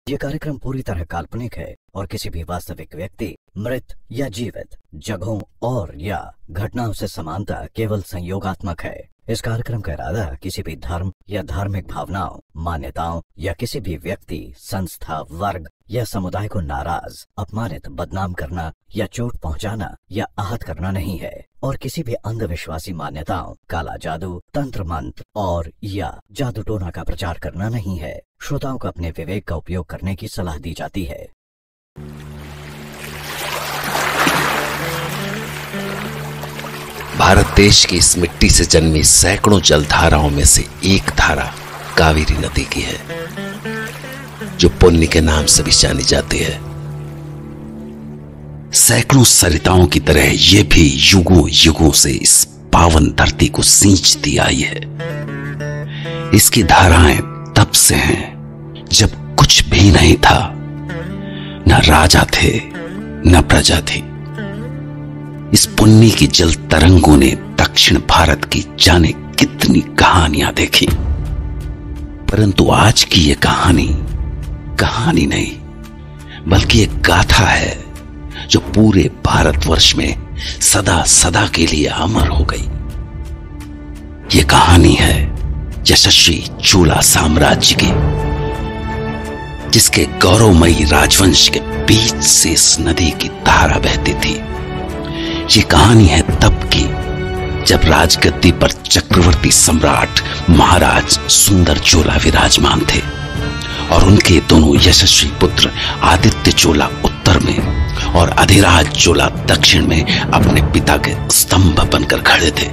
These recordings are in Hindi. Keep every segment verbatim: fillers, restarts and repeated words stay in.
ये कार्यक्रम पूरी तरह काल्पनिक है और किसी भी वास्तविक व्यक्ति, मृत या जीवित, जगहों और या घटनाओं से समानता केवल संयोगात्मक है। इस कार्यक्रम का इरादा किसी भी धर्म या धार्मिक भावनाओं, मान्यताओं या किसी भी व्यक्ति, संस्था, वर्ग या समुदाय को नाराज, अपमानित, बदनाम करना या चोट पहुंचाना या आहत करना नहीं है और किसी भी अंधविश्वासी मान्यताओं, काला जादू, तंत्र मंत्र और या जादू टोना का प्रचार करना नहीं है। श्रोताओं को अपने विवेक का उपयोग करने की सलाह दी जाती है। भारत देश की इस मिट्टी से जन्मी सैकड़ों जलधाराओं में से एक धारा कावेरी नदी की है, जो पुण्य के नाम से भी जानी जाती है। सैकड़ों सरिताओं की तरह ये भी युगों युगों से इस पावन धरती को सींचती आई है। इसकी धाराएं तब से हैं जब कुछ भी नहीं था, न राजा थे न प्रजा थी। इस पुण्य की जल तरंगों ने दक्षिण भारत की जाने कितनी कहानियां देखी, परंतु आज की यह कहानी कहानी नहीं बल्कि एक गाथा है जो पूरे भारतवर्ष में सदा सदा के लिए अमर हो गई। यह कहानी है यशस्वी चोला साम्राज्य की, जिसके गौरवमयी राजवंश के बीच से इस नदी की धारा बहती थी। ये कहानी है तब की जब राजगद्दी पर चक्रवर्ती सम्राट महाराज सुंदर चोला विराजमान थे और उनके दोनों यशस्वी पुत्र आदित्य चोला उत्तर में और अधिराज चोला दक्षिण में अपने पिता के स्तंभ बनकर खड़े थे।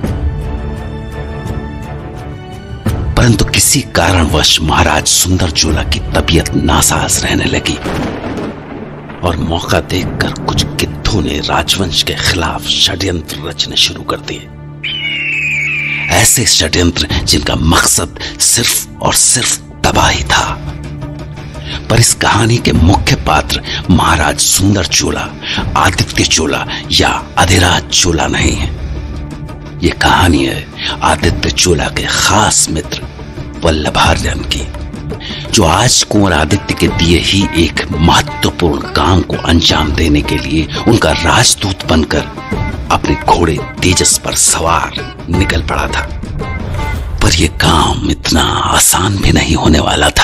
परंतु किसी कारणवश महाराज सुंदर चोला की तबीयत नासाज रहने लगी और मौका देखकर कुछ गिद्धों ने राजवंश के खिलाफ षड्यंत्र रचने शुरू कर दिए। ऐसे षड्यंत्र जिनका मकसद सिर्फ और सिर्फ तबाही था। पर इस कहानी के मुख्य पात्र महाराज सुंदर चोला, आदित्य चोला या अधिराज चोला नहीं है। यह कहानी है आदित्य चोला के खास मित्र वल्लभार्जन की, जो आज कुंवर आदित्य के दिए ही एक महत्वपूर्ण काम को अंजाम देने के लिए उनका राजदूत बनकर अपने घोड़े तेजस पर सवार निकल पड़ा था। पर यह काम इतना आसान भी नहीं होने वाला था।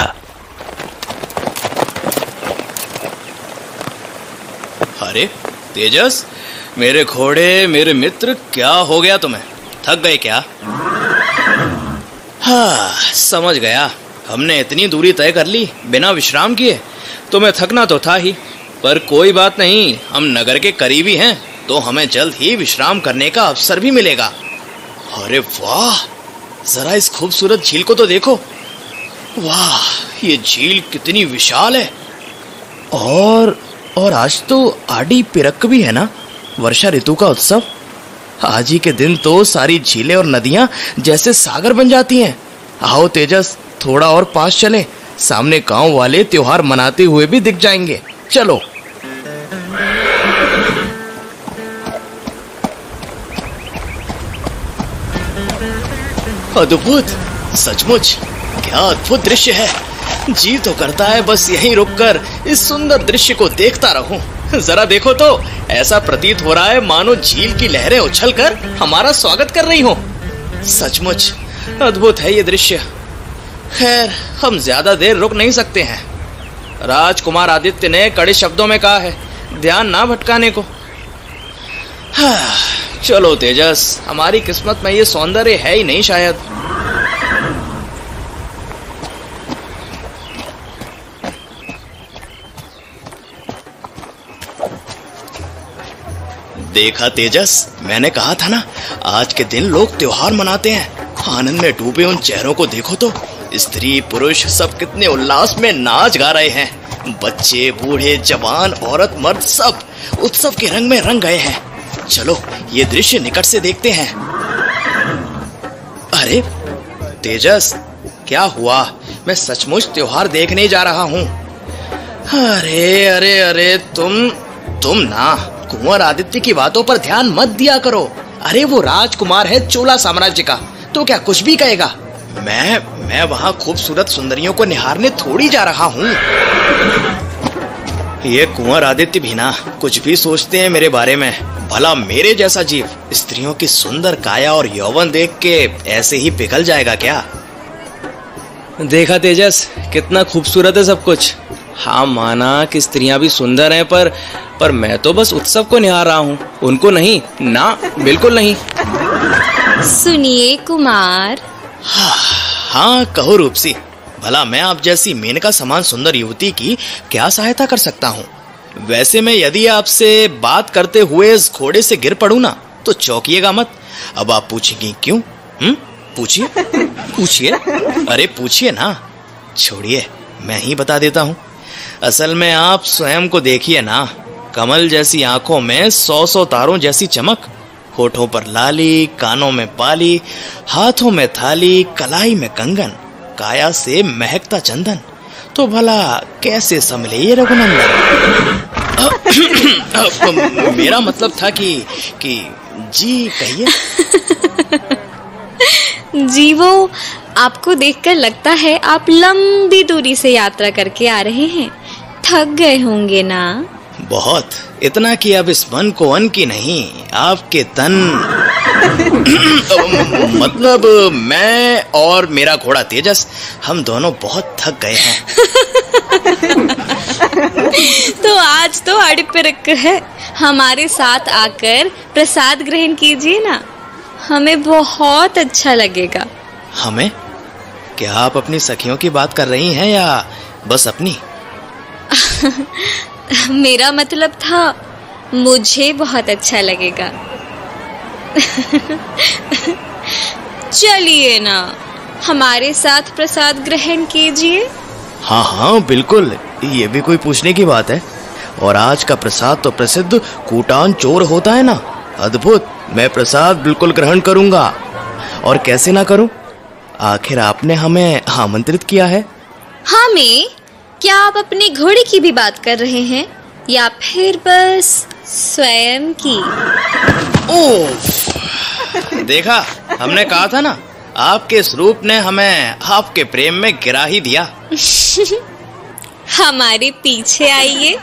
अरे तेजस, मेरे घोड़े, मेरे मित्र, क्या हो गया तुम्हें? थक गए क्या? हाँ, समझ गया। हमने इतनी दूरी तय कर ली बिना विश्राम किए। तुम्हें थकना तो था ही, पर कोई बात नहीं, हम नगर के करीबी हैं तो हमें जल्द ही विश्राम करने का अवसर भी मिलेगा। अरे वाह, जरा इस खूबसूरत झील को तो देखो। वाह, ये झील कितनी विशाल है। और और आज तो आडी पिरक भी है ना, वर्षा ऋतु का उत्सव। आज ही के दिन तो सारी झीलें और नदियां जैसे सागर बन जाती हैं। आओ तेजस, थोड़ा और पास चले, सामने गांव वाले त्योहार मनाते हुए भी दिख जाएंगे। चलो। अद्भुत, सचमुच क्या अद्भुत दृश्य है। जी तो करता है बस यहीं रुककर इस सुंदर दृश्य को देखता रहूं। जरा देखो तो, ऐसा प्रतीत हो रहा है मानो झील की लहरें उछलकर हमारा स्वागत कर रही हो। सचमुच अद्भुत है ये दृश्य। खैर, हम ज्यादा देर रुक नहीं सकते हैं। राजकुमार आदित्य ने कड़े शब्दों में कहा है ध्यान ना भटकाने को। हाँ, चलो तेजस, हमारी किस्मत में ये सौंदर्य है ही नहीं शायद। देखा तेजस, मैंने कहा था ना, आज के दिन लोग त्योहार मनाते हैं। आनंद में डूबे उन चेहरों को देखो तो, स्त्री पुरुष सब कितने उल्लास में नाच गा रहे हैं। बच्चे, बूढ़े, जवान, औरत, मर्द सब उत्सव के रंग में रंग गए हैं। चलो ये दृश्य निकट से देखते हैं। अरे तेजस, क्या हुआ? मैं सचमुच त्योहार देखने जा रहा हूँ। अरे अरे अरे तुम तुम ना कुंवर आदित्य की बातों पर ध्यान मत दिया करो। अरे वो राजकुमार है चोला साम्राज्य का, तो क्या कुछ भी कहेगा। मैं मैं वहाँ खूबसूरत सुंदरियों को निहारने थोड़ी जा रहा हूँ। ये कुंवर आदित्य भी ना कुछ भी सोचते हैं मेरे बारे में। भला मेरे जैसा जीव स्त्रियों की सुंदर काया और यौवन देख के ऐसे ही पिघल जाएगा क्या? देखा तेजस, कितना खूबसूरत है सब कुछ। हाँ माना कि स्त्रियां भी सुंदर हैं, पर पर मैं तो बस उत्सव को निहार रहा हूँ, उनको नहीं। ना, बिल्कुल नहीं। सुनिए कुमार। हाँ, हाँ कहो रूपसी, भला मैं आप जैसी मेनका समान सुंदर युवती की क्या सहायता कर सकता हूँ? वैसे मैं यदि आपसे बात करते हुए इस घोड़े से गिर पड़ूं ना तो चौंकिएगा मत। अब आप पूछेंगी क्यों? हम्म पूछिए पूछिए, अरे पूछिए ना। छोड़िए, मैं ही बता देता हूँ। असल में आप स्वयं को देखिए ना, कमल जैसी आंखों में सौ सौ तारों जैसी चमक, होठों पर लाली, कानों में बाली, हाथों में थाली, कलाई में कंगन, काया से महकता चंदन, तो भला कैसे संभले ये रघुनंदन? मेरा मतलब था कि कि जी कहिए। जीवो, आपको देखकर लगता है आप लंबी दूरी से यात्रा करके आ रहे हैं, थक गए होंगे ना? बहुत, इतना कि अब इस मन को अन की नहीं, आपके तन मतलब मैं और मेरा घोड़ा तेजस, हम दोनों बहुत थक गए हैं। तो आज तो अड़िपरक है, हमारे साथ आकर प्रसाद ग्रहण कीजिए ना, हमें बहुत अच्छा लगेगा। हमें? क्या आप अपनी सखियों की बात कर रही हैं या बस अपनी? मेरा मतलब था मुझे बहुत अच्छा लगेगा। चलिए ना, हमारे साथ प्रसाद ग्रहण कीजिए। हाँ हाँ बिल्कुल, ये भी कोई पूछने की बात है? और आज का प्रसाद तो प्रसिद्ध कूटान चोर होता है ना। अद्भुत, मैं प्रसाद बिल्कुल ग्रहण करूंगा। और कैसे ना करूं, आखिर आपने हमें आमंत्रित किया है। हाँ मैं, क्या आप अपने घोड़े की भी बात कर रहे हैं या फिर बस स्वयं की? ओह, देखा, हमने कहा था ना, आपके स्वरूप ने हमें आपके प्रेम में गिरा ही दिया। हमारे पीछे आइए।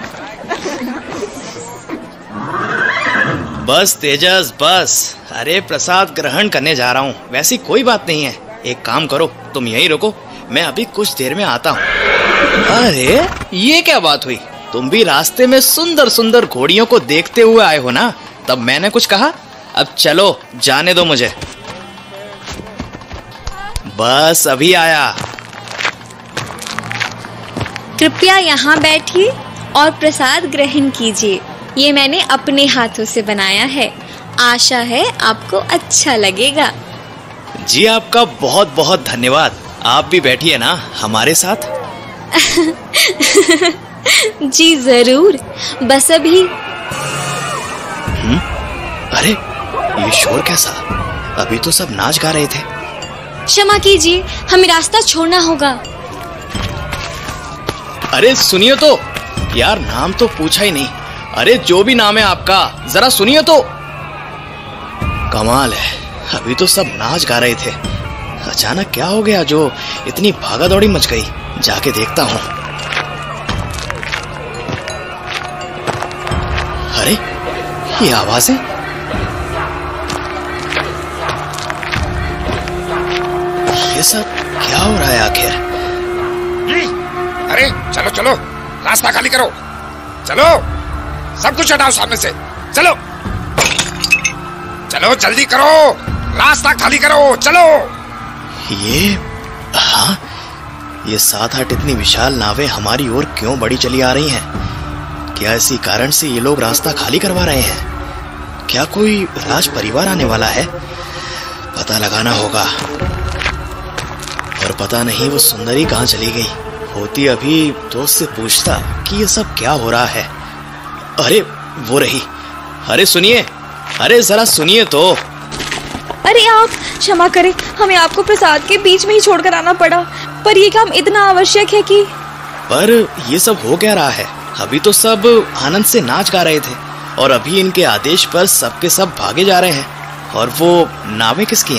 बस तेजस बस, अरे प्रसाद ग्रहण करने जा रहा हूँ, वैसी कोई बात नहीं है। एक काम करो, तुम यहीं रुको, मैं अभी कुछ देर में आता हूँ। अरे ये क्या बात हुई? तुम भी रास्ते में सुंदर सुंदर घोड़ियों को देखते हुए आए हो ना, तब मैंने कुछ कहा? अब चलो, जाने दो मुझे। बस अभी आया। कृपया यहाँ बैठिए और प्रसाद ग्रहण कीजिए। ये मैंने अपने हाथों से बनाया है, आशा है आपको अच्छा लगेगा। जी आपका बहुत बहुत धन्यवाद। आप भी बैठिए ना हमारे साथ। जी जरूर, बस अभी। हम्म? अरे ये शोर कैसा? अभी तो सब नाच गा रहे थे। क्षमा कीजिए, हमें रास्ता छोड़ना होगा। अरे सुनिए तो यार, नाम तो पूछा ही नहीं। अरे जो भी नाम है आपका, जरा सुनिए तो। कमाल है, अभी तो सब नाच गा रहे थे, अचानक क्या हो गया जो इतनी भागा दौड़ी मच गई? जाके देखता हूँ। अरे ये आवाजें, ये सब क्या हो रहा है आखिर? अरे चलो चलो, रास्ता खाली करो, चलो सब कुछ हटाओ सामने से, चलो चलो जल्दी करो, रास्ता खाली करो, चलो। ये हाँ, ये सात आठ इतनी विशाल नावें हमारी ओर क्यों बढ़ी चली आ रही हैं? क्या इसी कारण से ये लोग रास्ता खाली करवा रहे हैं? क्या कोई राज परिवार आने वाला है? पता लगाना होगा। और पता नहीं वो सुंदरी कहाँ चली गई। होती अभी तो उससे पूछता कि ये सब क्या हो रहा है। अरे वो रही। अरे सुनिए, अरे जरा सुनिए तो। अरे आप क्षमा करें, हमें आपको प्रसाद के बीच में ही छोड़कर आना पड़ा, पर ये काम इतना आवश्यक है कि। पर ये सब हो क्या रहा है? अभी तो सब आनंद से नाच गा रहे थे और अभी इनके आदेश पर सबके सब भागे जा रहे हैं। और वो नावें किसकी हैं?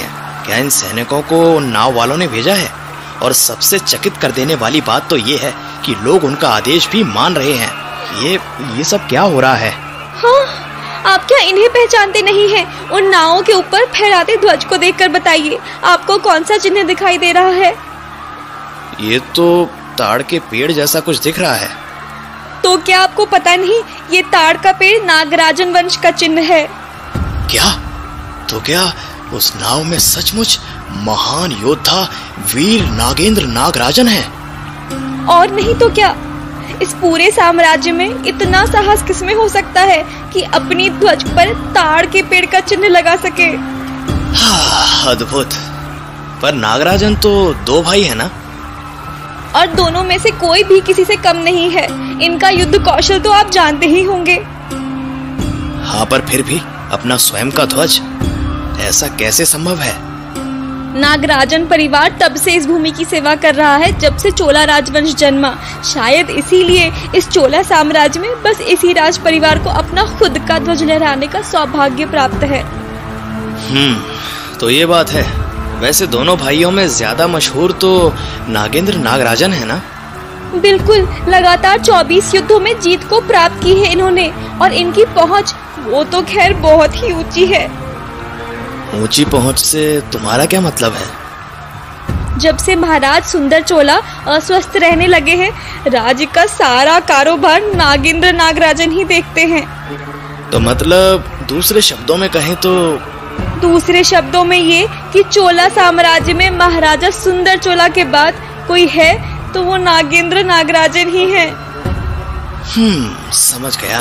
क्या इन सैनिकों को उन नाव वालों ने भेजा है? और सबसे चकित कर देने वाली बात तो ये है कि लोग उनका आदेश भी मान रहे हैं। ये ये सब क्या हो रहा है? हाँ, आप क्या इन्हें पहचानते नहीं हैं? उन नावों के ऊपर फहराते ध्वज को देखकर बताइए, आपको कौन सा चिन्ह दिखाई दे रहा है? ये तो ताड़ के पेड़ जैसा कुछ दिख रहा है। तो क्या आपको पता नहीं, ये ताड़ का पेड़ नागराजन वंश का चिन्ह है। क्या? तो क्या उस नाव में सचमुच महान योद्धा वीर नागेंद्र नागराजन है? और नहीं तो क्या, इस पूरे साम्राज्य में इतना साहस किसमें हो सकता है कि अपनी ध्वज पर ताड़ के पेड़ का चिन्ह लगा सके। हाँ, अद्भुत। पर नागराजन तो दो भाई है ना? और दोनों में से कोई भी किसी से कम नहीं है। इनका युद्ध कौशल तो आप जानते ही होंगे। हाँ, पर फिर भी अपना स्वयं का ध्वज, ऐसा कैसे संभव है? नागराजन परिवार तब से इस भूमि की सेवा कर रहा है जब से चोला राजवंश जन्मा। शायद इसीलिए इस चोला साम्राज्य में बस इसी राज परिवार को अपना खुद का ध्वज लहराने का सौभाग्य प्राप्त है। हम्म, तो ये बात है। वैसे दोनों भाइयों में ज्यादा मशहूर तो नागेंद्र नागराजन है ना? बिल्कुल, लगातार चौबीस युद्धों में जीत को प्राप्त की है इन्होंने, और इनकी पहुंच वो तो खैर बहुत ही ऊंची है। ऊंची पहुंच से तुम्हारा क्या मतलब है? जब से महाराज सुंदर चोला अस्वस्थ रहने लगे हैं, राज्य का सारा कारोबार नागेंद्र नागराजन ही देखते हैं। तो मतलब दूसरे शब्दों में कहें तो? दूसरे शब्दों में ये कि चोला साम्राज्य में महाराजा सुंदर चोला के बाद कोई है तो वो नागेंद्र नागराजन ही है। हम्म, समझ गया।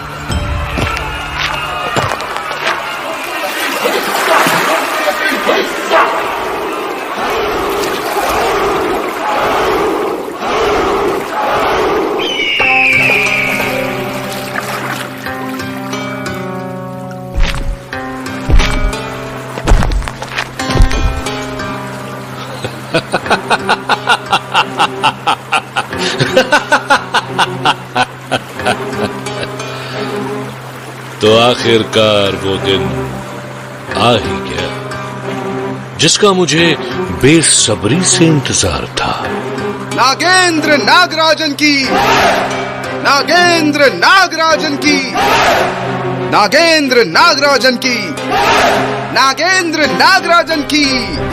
तो आखिरकार वो दिन आ ही गया जिसका मुझे बेसब्री से इंतजार था। नागेंद्र नागराजन की, नागेंद्र नागराजन की, नागेंद्र नागराजन की, नागेंद्र नागराजन की।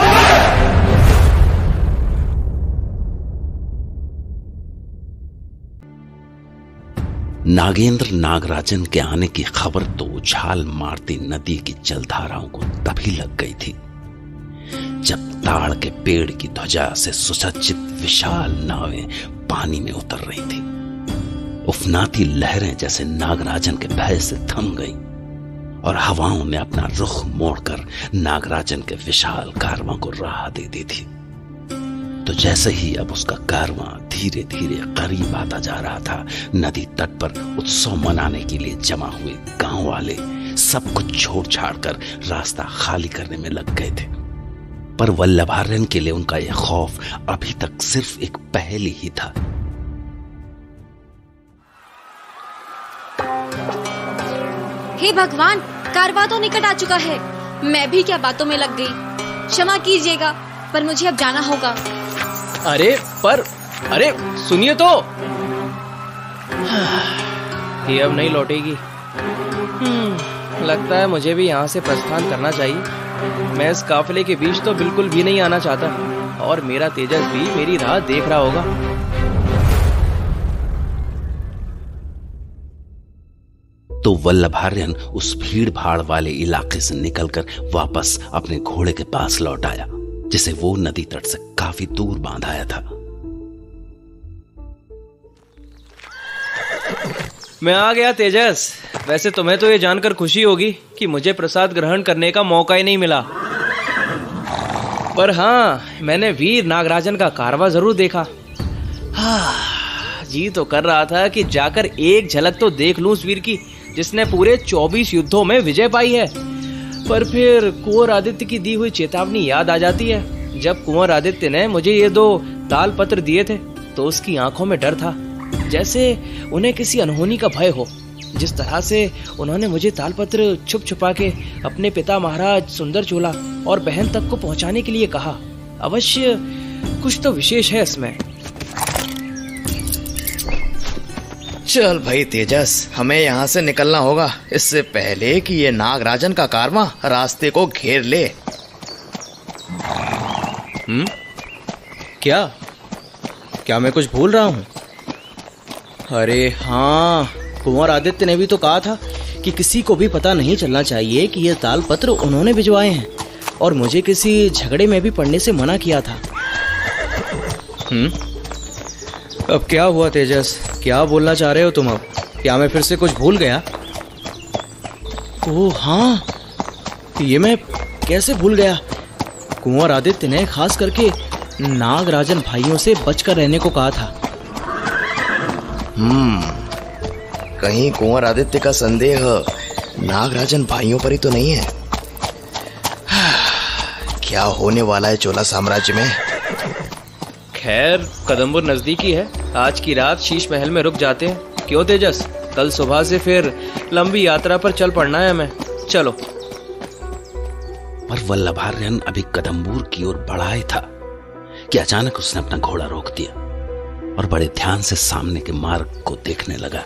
नागेंद्र नागराजन के आने की खबर तो उछाल मारती नदी की जलधाराओं को तभी लग गई थी जब ताड़ के पेड़ की ध्वजा से सुसज्जित विशाल नावें पानी में उतर रही थी। उफनाती लहरें जैसे नागराजन के भय से थम गईं और हवाओं ने अपना रुख मोड़कर नागराजन के विशाल कारवां को राह दे दी थी। तो जैसे ही अब उसका कारवां धीरे धीरे करीब आता जा रहा था, नदी तट पर उत्सव मनाने के लिए जमा हुए गांव वाले सब कुछ छोड़ छाड़ कर रास्ता खाली करने में लग गए थे। पर वल्लभार्यन के लिए उनका यह खौफ अभी तक सिर्फ एक पहेली ही था। हे भगवान, कारवां तो निकट आ चुका है। मैं भी क्या बातों में लग गई। क्षमा कीजिएगा, पर मुझे अब जाना होगा। अरे पर अरे सुनिए तो, ये अब नहीं लौटेगी। हम्म, लगता है मुझे भी यहाँ से प्रस्थान करना चाहिए। मैं इस काफिले के बीच तो बिल्कुल भी नहीं आना चाहता, और मेरा तेजस भी मेरी राह देख रहा होगा। तो वल्लभार्यन उस भीड़ भाड़ वाले इलाके से निकलकर वापस अपने घोड़े के पास लौट आया, जिसे वो नदी तट से काफी दूर बांधाया था। मैं आ गया तेजस। वैसे तुम्हें तो ये जानकर खुशी होगी कि मुझे प्रसाद ग्रहण करने का मौका ही नहीं मिला, पर हाँ, मैंने वीर नागराजन का कारवां जरूर देखा। हाँ, जी तो कर रहा था कि जाकर एक झलक तो देख लूं उस वीर की जिसने पूरे चौबीस युद्धों में विजय पाई है। पर फिर कुंवर आदित्य की दी हुई चेतावनी याद आ जाती है। जब कुंवर आदित्य ने मुझे ये दो ताल पत्र दिए थे तो उसकी आंखों में डर था, जैसे उन्हें किसी अनहोनी का भय हो। जिस तरह से उन्होंने मुझे तालपत्र छुप छुपा के अपने पिता महाराज सुंदर चोला और बहन तक को पहुंचाने के लिए कहा, अवश्य कुछ तो विशेष है इसमें। चल भाई तेजस, हमें यहाँ से निकलना होगा इससे पहले कि ये नागराजन का कारवां रास्ते को घेर ले। हम्म क्या क्या मैं कुछ भूल रहा हूँ? अरे हाँ, कुंवर आदित्य ने भी तो कहा था कि किसी को भी पता नहीं चलना चाहिए कि ये तालपत्र उन्होंने भिजवाए हैं, और मुझे किसी झगड़े में भी पड़ने से मना किया था। हम्म अब क्या हुआ तेजस, क्या बोलना चाह रहे हो तुम? अब क्या मैं फिर से कुछ भूल गया? ओह हाँ, ये मैं कैसे भूल गया। कुंवर आदित्य ने खास करके नागराजन भाइयों से बचकर रहने को कहा था। हम्म कहीं कुंवर आदित्य का संदेह नागराजन भाइयों पर ही तो नहीं है? क्या होने वाला है चोला साम्राज्य में? खैर कदम्बुर नजदीकी है, आज की रात शीश महल में रुक जाते हैं। क्यों तेजस, कल सुबह से फिर लंबी यात्रा पर चल पड़ना है हमें। चलो। पर वल्लभार्यन अभी कदम्बूर की ओर बढ़ा ही था कि अचानक उसने अपना घोड़ा रोक दिया और बड़े ध्यान से सामने के मार्ग को देखने लगा।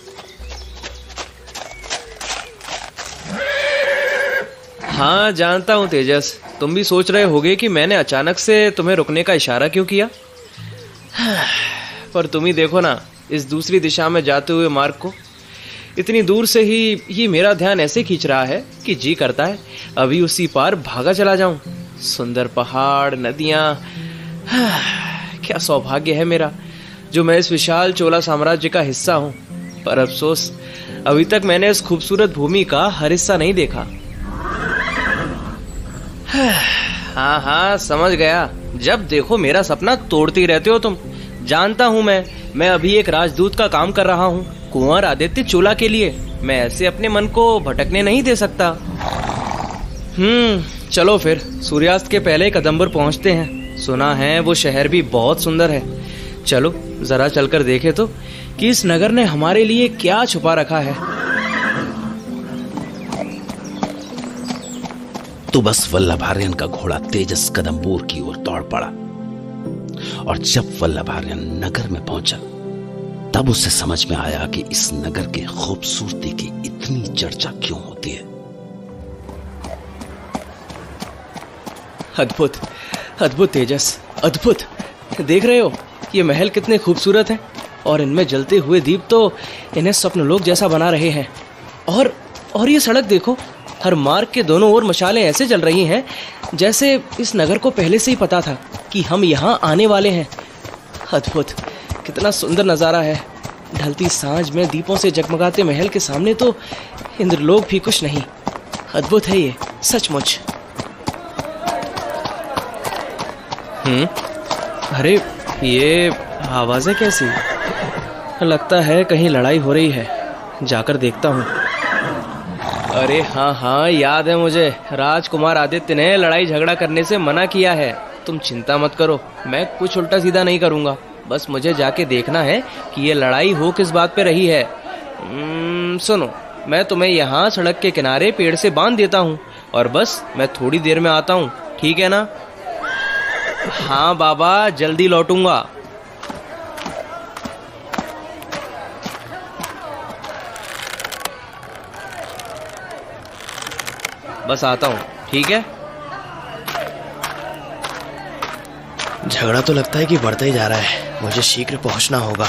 हाँ जानता हूँ तेजस, तुम भी सोच रहे होगे कि मैंने अचानक से तुम्हें रुकने का इशारा क्यों किया। पर तुम ही देखो ना, इस दूसरी दिशा में जाते हुए मार्ग को इतनी दूर से ही ये मेरा ध्यान ऐसे खींच रहा है कि जी करता है अभी उसी पार भागा चला जाऊं। सुंदर पहाड़, नदियां, क्या सौभाग्य है मेरा जो मैं इस विशाल चोला साम्राज्य का हिस्सा हूं। पर अफसोस अभी तक मैंने इस खूबसूरत भूमि का हर हिस्सा नहीं देखा। हाँ हाँ समझ गया, जब देखो मेरा सपना तोड़ती रहते हो तुम। जानता हूँ मैं मैं अभी एक राजदूत का काम कर रहा हूँ कुंवर आदित्य चोला के लिए। मैं ऐसे अपने मन को भटकने नहीं दे सकता। हम्म चलो फिर सूर्यास्त के पहले कदम्बुर पहुँचते हैं। सुना है वो शहर भी बहुत सुंदर है। चलो जरा चलकर देखे तो कि इस नगर ने हमारे लिए क्या छुपा रखा है। तो बस वल्लभार्यन का घोड़ा तेजस कदम्बूर की ओर दौड़ पड़ा, और जब वल्लभार्यन नगर में पहुंचा तब उसे समझ में आया कि इस नगर की खूबसूरती की इतनी चर्चा क्यों होती है। अद्भुत अद्भुत तेजस, अद्भुत। देख रहे हो ये महल कितने खूबसूरत हैं, और इनमें जलते हुए दीप तो इन्हें स्वप्नलोक जैसा बना रहे हैं। और और ये सड़क देखो, हर मार्ग के दोनों ओर मशालें ऐसे जल रही हैं जैसे इस नगर को पहले से ही पता था कि हम यहाँ आने वाले हैं। अद्भुत, कितना सुंदर नज़ारा है। ढलती सांझ में दीपों से जगमगाते महल के सामने तो इंद्रलोक भी कुछ नहीं। अद्भुत है ये सचमुच। हम्म अरे ये आवाज़ें कैसी? लगता है कहीं लड़ाई हो रही है, जाकर देखता हूँ। अरे हाँ हाँ याद है मुझे, राजकुमार आदित्य ने लड़ाई झगड़ा करने से मना किया है। तुम चिंता मत करो, मैं कुछ उल्टा सीधा नहीं करूँगा। बस मुझे जाके देखना है कि ये लड़ाई हो किस बात पे रही है। सुनो, मैं तुम्हें यहाँ सड़क के किनारे पेड़ से बांध देता हूँ और बस मैं थोड़ी देर में आता हूँ, ठीक है ना? हाँ बाबा, जल्दी लौटूंगा। बस आता हूँ, ठीक है? झगड़ा तो लगता है कि बढ़ता ही जा रहा है, मुझे शीघ्र पहुंचना होगा।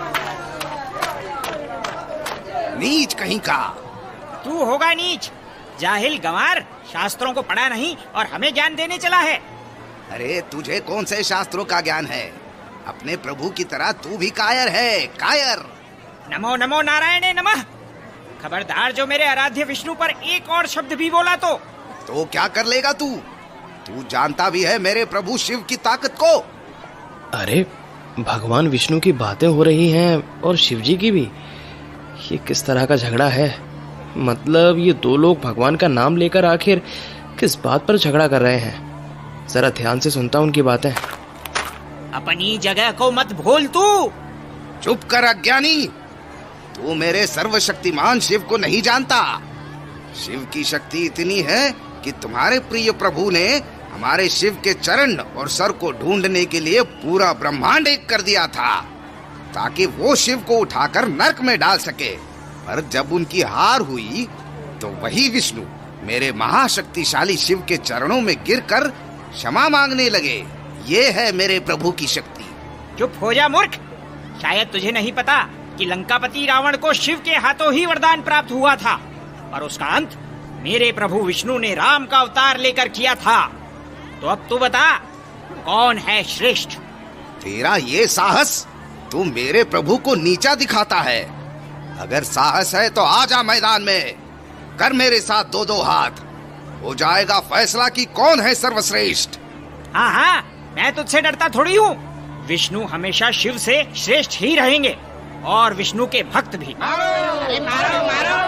नीच कहीं का। तू होगा नीच, जाहिल गंवार, शास्त्रों को पढ़ा नहीं और हमें ज्ञान देने चला है। अरे तुझे कौन से शास्त्रों का ज्ञान है? अपने प्रभु की तरह तू भी कायर है, कायर। नमो नमो नारायणे नमः। खबरदार जो मेरे आराध्य विष्णु पर एक और शब्द भी बोला तो तो क्या कर लेगा तू? तू जानता भी है मेरे प्रभु शिव की ताकत को। अरे भगवान विष्णु की बातें हो रही हैं और शिव जी की भी। ये किस तरह का झगड़ा है? मतलब ये दो लोग भगवान का नाम लेकर आखिर किस बात पर झगड़ा कर रहे हैं? जरा ध्यान से सुनता हूँ उनकी बातें। अपनी जगह को मत भूल तू। चुप कर अज्ञानी, तू मेरे सर्वशक्तिमान शिव को नहीं जानता। शिव की शक्ति इतनी है कि तुम्हारे प्रिय प्रभु ने हमारे शिव के चरण और सर को ढूंढने के लिए पूरा ब्रह्मांड एक कर दिया था, ताकि वो शिव को उठाकर नरक में डाल सके। पर जब उनकी हार हुई तो वही विष्णु मेरे महाशक्तिशाली शिव के चरणों में गिरकर क्षमा मांगने लगे। ये है मेरे प्रभु की शक्ति। चुप हो जा मूर्ख। शायद तुझे नहीं पता कि लंकापति रावण को शिव के हाथों ही वरदान प्राप्त हुआ था, और उसका अंत मेरे प्रभु विष्णु ने राम का अवतार लेकर किया था। तो अब तू बता, कौन है श्रेष्ठ? तेरा ये साहस तू मेरे प्रभु को नीचा दिखाता है। अगर साहस है तो आ जा मैदान में, कर मेरे साथ दो दो हाथ, हो जाएगा फैसला कि कौन है सर्वश्रेष्ठ। हाँ हाँ, मैं तुझसे डरता थोड़ी हूँ। विष्णु हमेशा शिव से श्रेष्ठ ही रहेंगे, और विष्णु के भक्त भी। अरे मारो, मारो,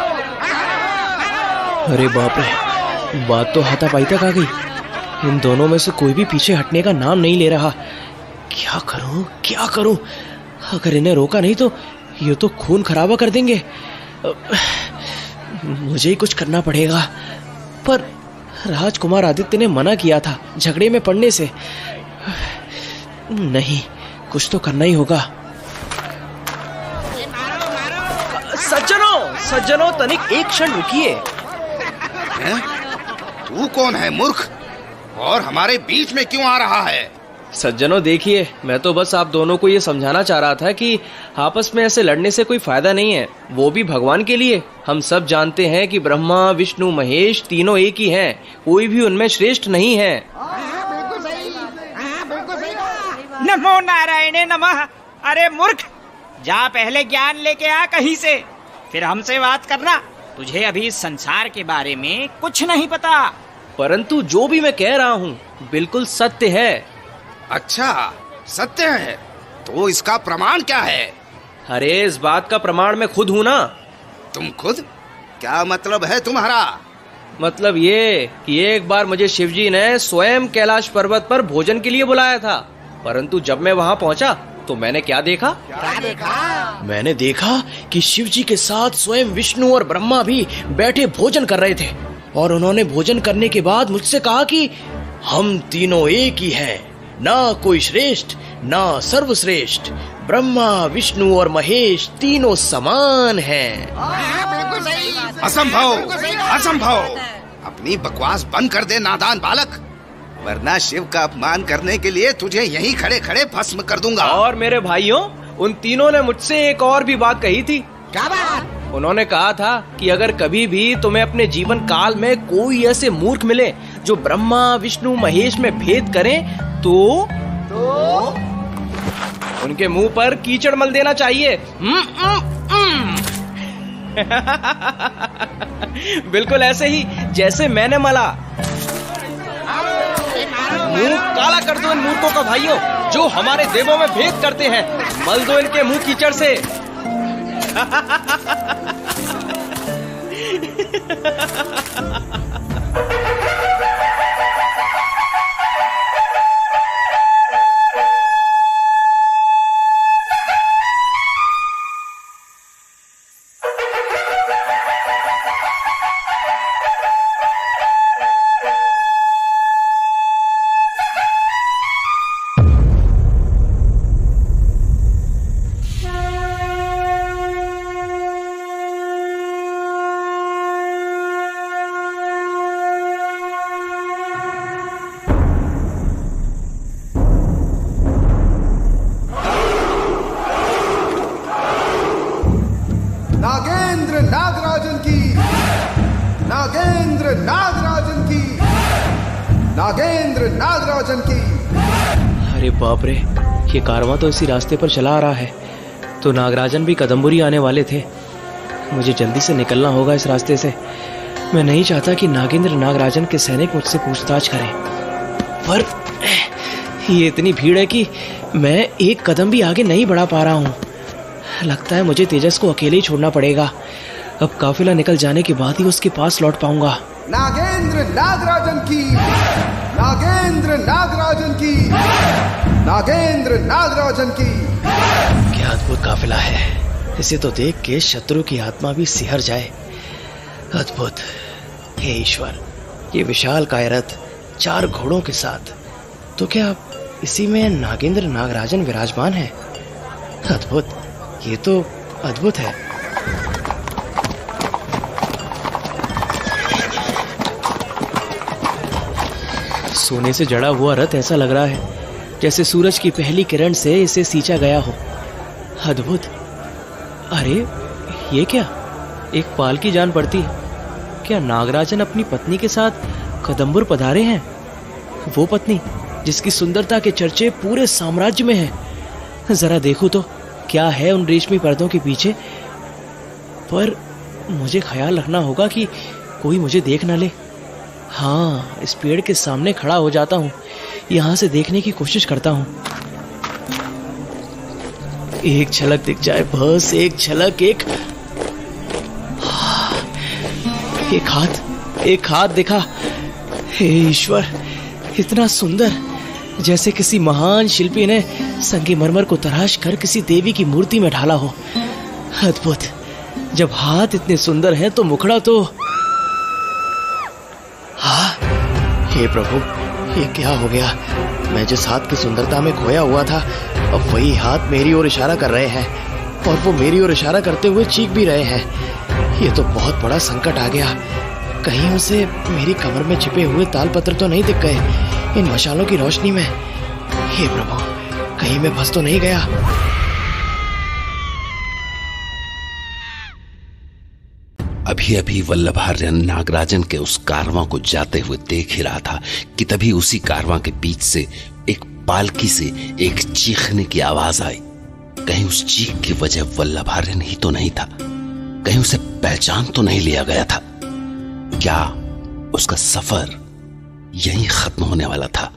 अरे बाप रे, बात तो हाथापाई तक आ गई। इन दोनों में से कोई भी पीछे हटने का नाम नहीं ले रहा। क्या करूं क्या करूं? अगर इन्हें रोका नहीं तो ये तो खून खराबा कर देंगे। मुझे ही कुछ करना पड़ेगा। पर राजकुमार आदित्य ने मना किया था झगड़े में पड़ने से। नहीं, कुछ तो करना ही होगा। सज्जनों सज्जनों तनिक एक क्षण रुकिए। तू कौन है मूर्ख, और हमारे बीच में क्यों आ रहा है? सज्जनों देखिए, मैं तो बस आप दोनों को ये समझाना चाह रहा था कि आपस में ऐसे लड़ने से कोई फायदा नहीं है, वो भी भगवान के लिए। हम सब जानते हैं कि ब्रह्मा विष्णु महेश तीनों एक ही हैं, कोई भी उनमें श्रेष्ठ नहीं है। नमो नारायण नमः। अरे मूर्ख, जा पहले ज्ञान लेके आ कहीं से, फिर हमसे बात करना। तुझे अभी इस संसार के बारे में कुछ नहीं पता। परंतु जो भी मैं कह रहा हूँ बिल्कुल सत्य है। अच्छा, सत्य है तो इसका प्रमाण क्या है? अरे इस बात का प्रमाण मैं खुद हूँ ना। तुम खुद? क्या मतलब है तुम्हारा? मतलब ये कि एक बार मुझे शिवजी ने स्वयं कैलाश पर्वत पर भोजन के लिए बुलाया था, परंतु जब मैं वहाँ पहुँचा तो मैंने क्या देखा? क्या देखा? मैंने देखा कि शिवजी के साथ स्वयं विष्णु और ब्रह्मा भी बैठे भोजन कर रहे थे, और उन्होंने भोजन करने के बाद मुझसे कहा कि हम तीनों एक ही हैं, ना कोई श्रेष्ठ ना सर्वश्रेष्ठ, ब्रह्मा विष्णु और महेश तीनों समान हैं। असंभव, असंभव। अपनी बकवास बंद कर दे नादान बालक, वरना शिव का अपमान करने के लिए तुझे यहीं खड़े खड़े भस्म कर दूंगा। और मेरे भाइयों, उन तीनों ने मुझसे एक और भी बात कही थी। क्या बात? उन्होंने कहा था कि अगर कभी भी तुम्हें अपने जीवन काल में कोई ऐसे मूर्ख मिले जो ब्रह्मा विष्णु महेश में भेद करें तो, तो? उनके मुंह पर कीचड़ मल देना चाहिए। हम्म, हम्म, हम्म। बिल्कुल ऐसे ही जैसे मैंने मला। मुंह काला कर दो इन मूर्खों का भाइयों, जो हमारे देवों में भेद करते हैं। मल दो इनके मुंह कीचड़ से। नागेंद्र नागराजन की, नागेंद्र नागराजन की, नागेंद्र नागराजन की। अरे बाप रे, ये कारवां तो इसी रास्ते पर चला आ रहा है, तो नागराजन भी कदमपुरी आने वाले थे। मुझे जल्दी से निकलना होगा इस रास्ते से। मैं नहीं चाहता कि नागेंद्र नागराजन के सैनिक मुझसे पूछताछ करें, पर ये इतनी भीड़ है कि मैं एक कदम भी आगे नहीं बढ़ा पा रहा हूँ। लगता है मुझे तेजस को अकेले ही छोड़ना पड़ेगा। अब काफिला निकल जाने के बाद ही उसके पास लौट पाऊंगा। नागेंद्र नागराजन की, नागेंद्र नागराजन की, नागेंद्र नागराजन की। क्या अद्भुत काफिला है। इसे तो देख के शत्रु की आत्मा भी सिहर जाए। अद्भुत। हे ईश्वर, ये विशाल कायरथ चार घोड़ों के साथ, तो क्या इसी में नागेंद्र नागराजन विराजमान है? अद्भुत, ये तो अद्भुत है। सोने से जड़ा हुआ रथ ऐसा लग रहा है जैसे सूरज की पहली किरण से इसे सींचा गया हो। अद्भुत। अरे ये क्या, एक पालकी जान पड़ती है। क्या नागराजन अपनी पत्नी के साथ कदम्बुर पधारे हैं? वो पत्नी जिसकी सुंदरता के चर्चे पूरे साम्राज्य में हैं। जरा देखूं तो क्या है उन रेशमी पर्दों के पीछे। पर मुझे ख्याल रखना होगा कि कोई मुझे देख ना ले। हाँ, इस पेड़ के सामने खड़ा हो जाता हूँ, यहाँ से देखने की कोशिश करता हूँ। एक झलक दिख जाए, बस एक झलक। एक एक हाथ, एक हाथ दिखा। हे ईश्वर, इतना सुंदर, जैसे किसी महान शिल्पी ने संगमरमर को तराश कर किसी देवी की मूर्ति में ढाला हो। अद्भुत। जब हाथ इतने सुंदर हैं तो मुखड़ा तो। हाँ, हे प्रभु, ये क्या हो गया? मैं जिस हाथ की सुंदरता में खोया हुआ था, अब वही हाथ मेरी ओर इशारा कर रहे हैं, और वो मेरी ओर इशारा करते हुए चीख भी रहे हैं। ये तो बहुत बड़ा संकट आ गया। कहीं उसे मेरी कमर में छिपे हुए तालपत्र तो नहीं दिख गए इन मशालों की रोशनी में? हे प्रभु, कहीं मैं फंस तो नहीं गया? अभी अभी वल्लभार्यन नागराजन के उस कारवां को जाते हुए देख ही रहा था कि तभी उसी कारवां के बीच से एक पालकी से एक चीखने की आवाज आई। कहीं उस चीख की वजह वल्लभार्यन ही तो नहीं था, कहीं उसे पहचान तो नहीं लिया गया था? क्या उसका सफर यहीं खत्म होने वाला था?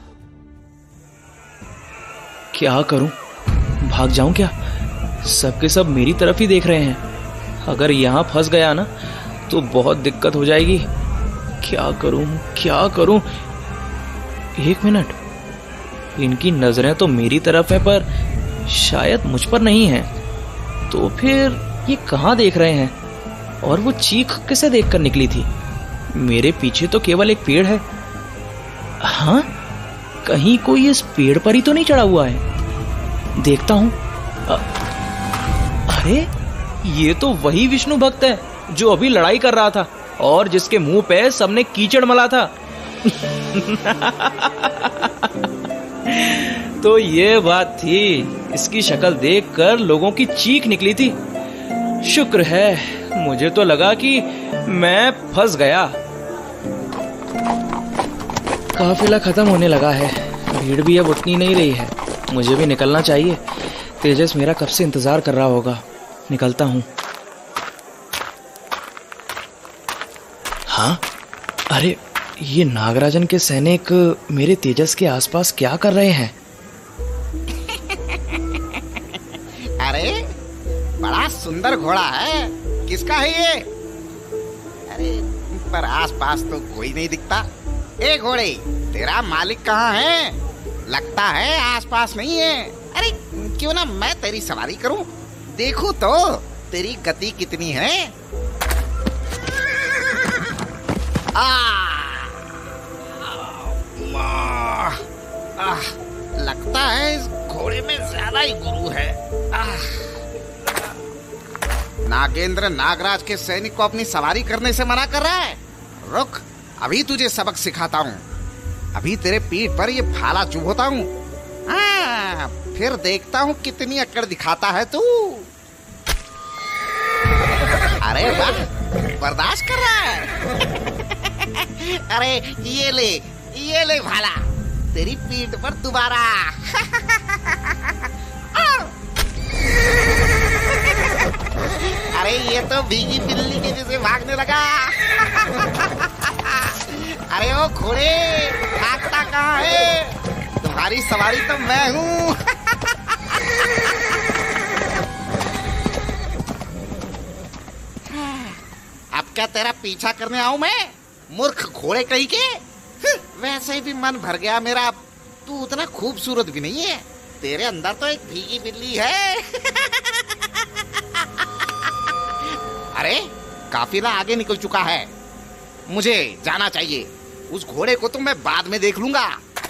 क्या करूं? भाग जाऊं क्या? सबके सब मेरी तरफ ही देख रहे हैं। अगर यहां फंस गया ना तो बहुत दिक्कत हो जाएगी। क्या करूं, क्या करूं? एक मिनट, इनकी नजरें तो मेरी तरफ है पर शायद मुझ पर नहीं है। तो फिर ये कहां देख रहे हैं? और वो चीख किसे देखकर निकली थी? मेरे पीछे तो केवल एक पेड़ है। हाँ, कहीं कोई इस पेड़ पर ही तो नहीं चढ़ा हुआ है। देखता हूं। अरे ये तो वही विष्णु भक्त है जो अभी लड़ाई कर रहा था और जिसके मुंह पे सबने कीचड़ मला था। तो ये बात थी, इसकी शक्ल देखकर लोगों की चीख निकली थी। शुक्र है, मुझे तो लगा कि मैं फंस गया। काफिला खत्म होने लगा है, भीड़ भी अब उतनी नहीं रही है। मुझे भी निकलना चाहिए। तेजस मेरा कब से इंतजार कर रहा होगा। निकलता हूं। हाँ, अरे ये नागराजन के सैनिक मेरे तेजस के आसपास क्या कर रहे हैं? अरे बड़ा सुंदर घोड़ा है, किसका है ये? अरे पर आसपास तो कोई नहीं दिखता। ए घोड़े, तेरा मालिक कहाँ है? लगता है आसपास नहीं है। अरे क्यों ना मैं तेरी सवारी करूं, देखो तो तेरी गति कितनी है। आ, आ, लगता है इस घोड़े में ज्यादा ही गुरु है। आ, नागेंद्र नागराज के सैनिक को अपनी सवारी करने से मना कर रहा है। रुक, अभी तुझे सबक सिखाता हूँ। अभी तेरे पीठ पर ये भाला चुभोता हूँ, हाँ, फिर देखता हूँ कितनी अक्कड़ दिखाता है तू। अरे वाह, बर्दाश्त कर रहा है। अरे ये ले, ये ले भाला, तेरी पीठ पर दोबारा। अरे ये तो भीगी बिल्ली के जैसे भागने लगा। अरे ओ घोड़े, भागता कहाँ है? तुम्हारी सवारी तो मैं हूँ। अब क्या तेरा पीछा करने आऊं मैं, मूर्ख घोड़े कहीं के? वैसे भी मन भर गया मेरा। तू उतना खूबसूरत भी नहीं है, तेरे अंदर तो एक भीगी बिल्ली है। काफिला आगे निकल चुका है। मुझे जाना चाहिए। उस घोड़े को तो मैं बाद में देख लूंगा।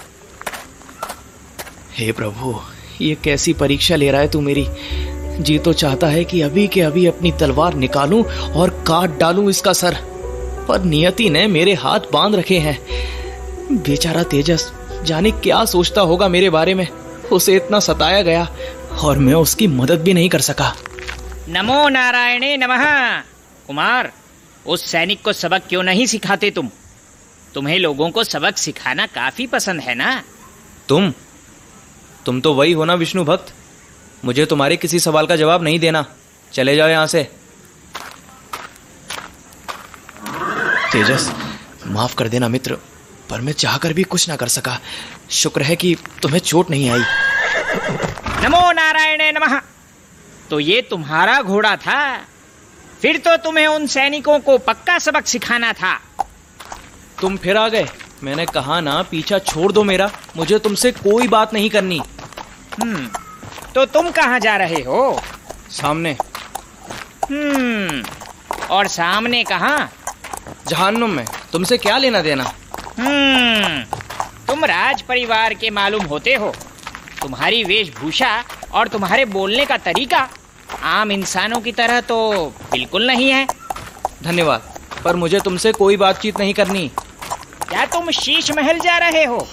हे प्रभु, ये कैसी परीक्षा ले रहा है तू मेरी। जी तो चाहता है कि अभी के अभी अपनी तलवार निकालूं और काट डालूं इसका सर, पर नियति ने मेरे हाथ बांध रखे हैं। बेचारा तेजस जाने क्या सोचता होगा मेरे बारे में। उसे इतना सताया गया और मैं उसकी मदद भी नहीं कर सका। नमो नारायणे नमः। कुमार, उस सैनिक को सबक क्यों नहीं सिखाते तुम? तुम्हें लोगों को सबक सिखाना काफी पसंद है ना? तुम तुम तो वही हो ना विष्णु भक्त। मुझे तुम्हारे किसी सवाल का जवाब नहीं देना। चले जाओ यहां से। तेजस, माफ कर देना मित्र, पर मैं चाहकर भी कुछ ना कर सका। शुक्र है कि तुम्हें चोट नहीं आई। नमो नारायणे नमः। तो ये तुम्हारा घोड़ा था? फिर तो तुम्हें उन सैनिकों को पक्का सबक सिखाना था। तुम फिर आ गए। मैंने कहा ना, पीछा छोड़ दो मेरा। मुझे तुमसे कोई बात नहीं करनी। हम्म, तो तुम कहाँ जा रहे हो? सामने। हम्म, और सामने कहाँ? जहन्नुम में। तुमसे क्या लेना देना? हम्म, तुम राज परिवार के मालूम होते हो। तुम्हारी वेशभूषा और तुम्हारे बोलने का तरीका आम इंसानों की तरह तो बिल्कुल नहीं है। धन्यवाद, पर मुझे तुमसे कोई बातचीत नहीं करनी। क्या तुम शीश महल जा रहे हो?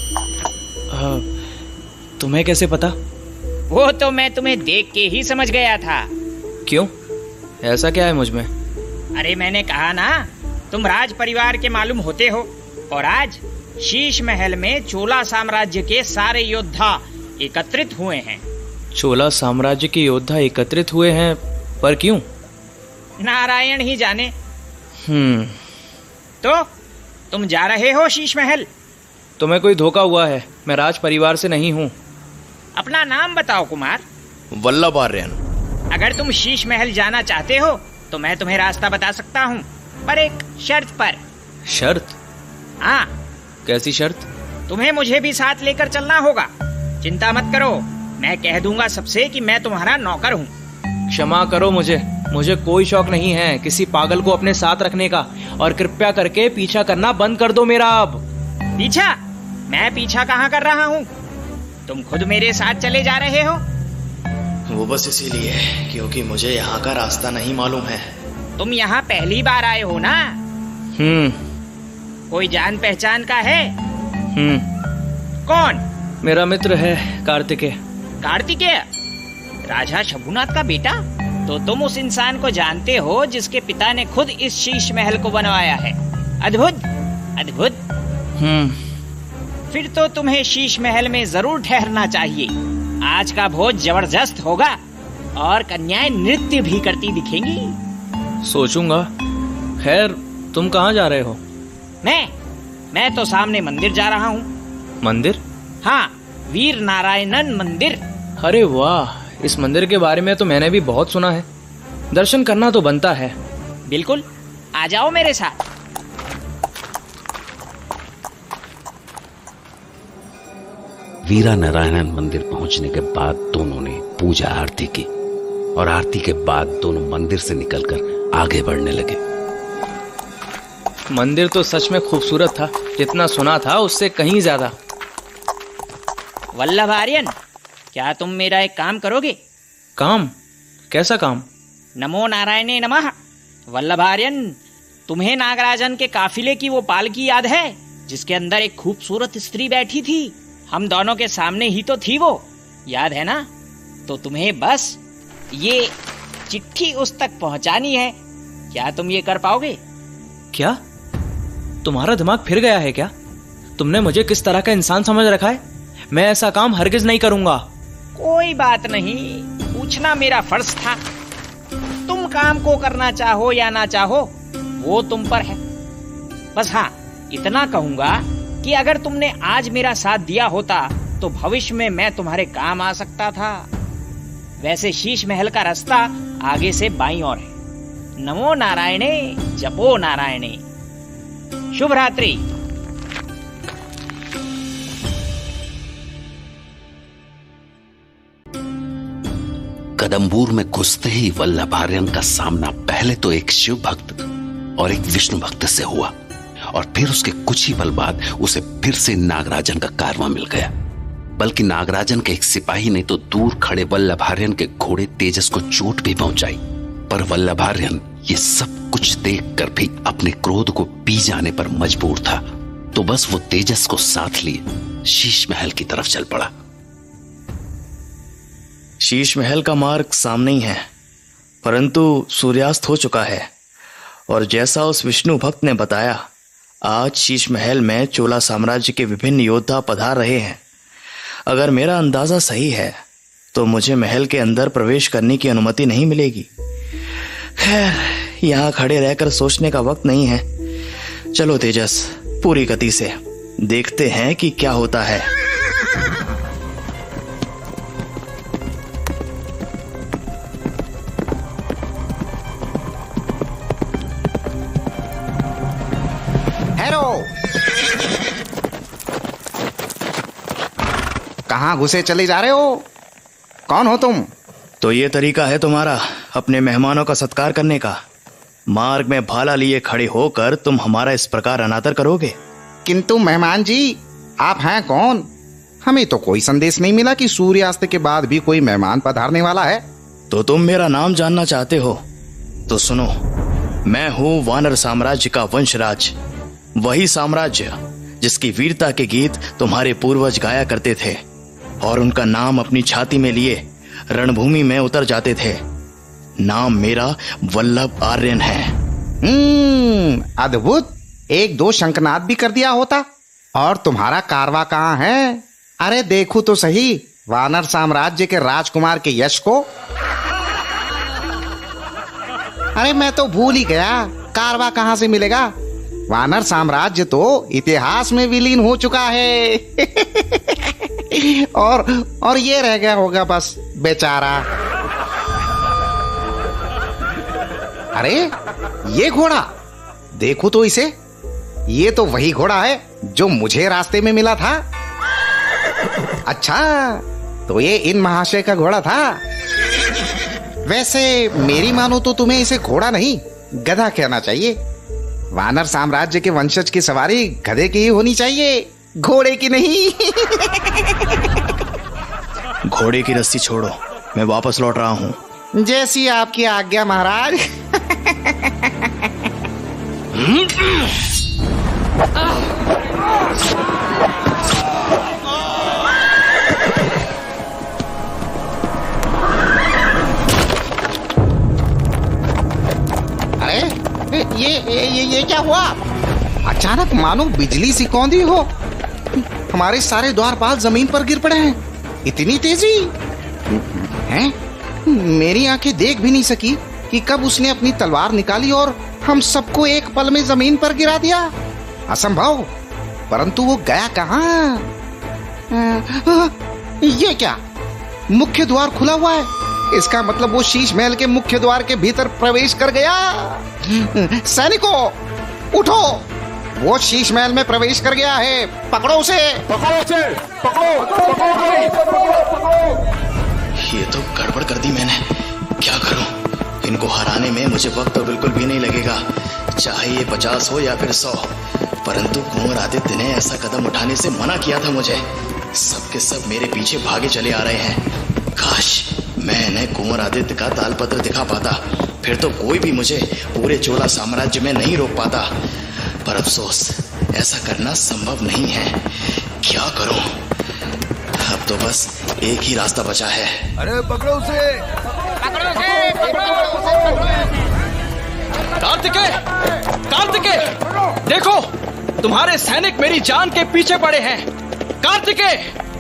आ, तुम्हें कैसे पता? वो तो मैं तुम्हें देख के ही समझ गया था। क्यों? ऐसा क्या है मुझ में? अरे मैंने कहा ना, तुम राज परिवार के मालूम होते हो। और आज शीश महल में चोला साम्राज्य के सारे योद्धा एकत्रित हुए हैं। चोला साम्राज्य के योद्धा एकत्रित हुए हैं, पर क्यों? नारायण ही जाने। हम्म तो तुम जा रहे हो शीश महल? तुम्हें कोई धोखा हुआ है। मैं राज परिवार से नहीं हूँ। अपना नाम बताओ कुमार। वल्लभार्यन। अगर तुम शीश महल जाना चाहते हो तो मैं तुम्हें रास्ता बता सकता हूँ, पर एक शर्त पर। शर्त? हाँ। कैसी शर्त? तुम्हें मुझे भी साथ लेकर चलना होगा। चिंता मत करो, मैं कह दूंगा सबसे कि मैं तुम्हारा नौकर हूँ। क्षमा करो मुझे मुझे कोई शौक नहीं है किसी पागल को अपने साथ रखने का, और कृपया करके पीछा करना बंद कर दो मेरा अब। पीछा? मैं पीछा कहाँ कर रहा हूँ? तुम खुद मेरे साथ चले जा रहे हो। वो बस इसीलिए क्योंकि मुझे यहाँ का रास्ता नहीं मालूम है। तुम यहाँ पहली बार आए हो ना? हम्म। कोई जान पहचान का है? हम्म। कौन? मेरा मित्र है कार्तिकेय। कार्तिकेय? राजा शंभुनाथ का बेटा? तो तुम उस इंसान को जानते हो जिसके पिता ने खुद इस शीश महल को बनवाया है। अद्भुत अद्भुत। हम्म। फिर तो तुम्हें शीश महल में जरूर ठहरना चाहिए। आज का भोज जबरदस्त होगा और कन्याएं नृत्य भी करती दिखेंगी। सोचूंगा। खैर, तुम कहाँ जा रहे हो? मैं मैं तो सामने मंदिर जा रहा हूँ। मंदिर? हाँ, वीर नारायणन मंदिर। अरे वाह, इस मंदिर के बारे में तो मैंने भी बहुत सुना है। दर्शन करना तो बनता है। बिल्कुल, आ जाओ मेरे साथ। वीरा नारायणन मंदिर पहुंचने के बाद दोनों ने पूजा आरती की, और आरती के बाद दोनों मंदिर से निकलकर आगे बढ़ने लगे। मंदिर तो सच में खूबसूरत था, जितना सुना था उससे कहीं ज्यादा। वल्लभार्यन, क्या तुम मेरा एक काम करोगे? काम? कैसा काम? नमो नारायणे नमः। वल्लभार्यन, तुम्हें नागराजन के काफिले की वो पालकी याद है जिसके अंदर एक खूबसूरत स्त्री बैठी थी? हम दोनों के सामने ही तो थी वो, याद है ना? तो तुम्हें बस ये चिट्ठी उस तक पहुंचानी है। क्या तुम ये कर पाओगे? क्या तुम्हारा दिमाग फिर गया है क्या? तुमने मुझे किस तरह का इंसान समझ रखा है? मैं ऐसा काम हरगिज नहीं करूंगा। कोई बात नहीं, पूछना मेरा फर्ज था। तुम काम को करना चाहो या ना चाहो वो तुम पर है। बस हाँ, इतना कहूंगा कि अगर तुमने आज मेरा साथ दिया होता तो भविष्य में मैं तुम्हारे काम आ सकता था। वैसे शीश महल का रास्ता आगे से बाईं ओर है। नमो नारायणे जपो नारायणे। शुभ रात्रि। कदम्बूर में घुसते ही वल्लभार्यन का सामना पहले तो एक शिव भक्त और एक विष्णु भक्त से हुआ, और फिर उसके कुछ ही पल बाद उसे फिर से नागराजन का कारवां मिल गया। बल्कि नागराजन के एक सिपाही ने तो दूर खड़े वल्लभार्यन के घोड़े तेजस को चोट भी पहुंचाई, पर वल्लभार्यन ये सब कुछ देखकर भी अपने क्रोध को पी जाने पर मजबूर था। तो बस वो तेजस को साथ लिए शीश महल की तरफ चल पड़ा। शीश महल का मार्ग सामने ही है, परंतु सूर्यास्त हो चुका है, और जैसा उस विष्णु भक्त ने बताया, आज शीश महल में चोला साम्राज्य के विभिन्न योद्धा पधार रहे हैं। अगर मेरा अंदाजा सही है तो मुझे महल के अंदर प्रवेश करने की अनुमति नहीं मिलेगी। खैर, यहाँ खड़े रहकर सोचने का वक्त नहीं है। चलो तेजस, पूरी गति से देखते हैं कि क्या होता है। कहाँ घुसे चले जा रहे हो? कौन हो तुम? तो ये तरीका है तुम्हारा अपने मेहमानों का सत्कार करने का? मार्ग में भाला लिए खड़े होकर तुम हमारा इस प्रकार अनादर करोगे? किंतु मेहमान जी, आप हैं कौन? हमें तो कोई संदेश नहीं मिला कि सूर्यास्त के बाद भी कोई मेहमान पधारने वाला है। तो तुम मेरा नाम जानना चाहते हो? तो सुनो, मैं हूँ वानर साम्राज्य का वंशराज, वही साम्राज्य जिसकी वीरता के गीत तुम्हारे पूर्वज गाया करते थे और उनका नाम अपनी छाती में लिए रणभूमि में उतर जाते थे। नाम मेरा वल्लभ आर्यन है। हम्म, अद्भुत। एक दो शंखनाद भी कर दिया होता। और तुम्हारा कारवा कहाँ है? अरे देखो तो सही वानर साम्राज्य के राजकुमार के यश को। अरे मैं तो भूल ही गया, कारवा कहाँ से मिलेगा? वानर साम्राज्य तो इतिहास में विलीन हो चुका है। और और ये रह गया होगा बस बेचारा। अरे ये घोड़ा देखो तो इसे, ये तो वही घोड़ा है जो मुझे रास्ते में मिला था। अच्छा, तो ये इन महाशय का घोड़ा था। वैसे मेरी मानो तो तुम्हें इसे घोड़ा नहीं गधा कहना चाहिए। वानर साम्राज्य के वंशज की सवारी गधे की ही होनी चाहिए, घोड़े की नहीं। घोड़े की रस्सी छोड़ो, मैं वापस लौट रहा हूँ। जैसी आपकी आज्ञा महाराज। अरे ये ये ये, ये क्या हुआ? अचानक मानो बिजली सी कौंधी हो। हमारे सारे द्वारपाल जमीन पर गिर पड़े हैं। इतनी तेजी हैं? मेरी आंखें देख भी नहीं सकी कि कब उसने अपनी तलवार निकाली और हम सबको एक पल में जमीन पर गिरा दिया। असंभव। परंतु वो गया कहाँ? ये क्या? मुख्य द्वार खुला हुआ है। इसका मतलब वो शीश महल के मुख्य द्वार के भीतर प्रवेश कर गया। सैनिकों, उठो, वो शीश महल में प्रवेश कर गया है। पकड़ो उसे, पकड़ो उसे, पकड़ो, पकड़ो। ये तो गड़बड़ कर दी मैंने। क्या करूं? इनको हराने में मुझे वक्त तो बिल्कुल भी नहीं लगेगा, चाहे ये पचास हो या फिर सौ। परंतु कुंवर आदित्य ने ऐसा कदम उठाने से मना किया था मुझे। सबके सब मेरे पीछे भागे चले आ रहे हैं। काश मैं इन्हें कुंवर आदित्य का तालपत्र दिखा पाता, फिर तो कोई भी मुझे पूरे चोला साम्राज्य में नहीं रोक पाता। पर अफसोस, ऐसा करना संभव नहीं है। क्या करूं? अब तो बस एक ही रास्ता बचा है। अरे पकड़ो उसे, पकड़ो उसे, पकड़ो उसे। कार्तिकेय, कार्तिकेय, देखो तुम्हारे सैनिक मेरी जान के पीछे पड़े हैं। कार्तिकेय!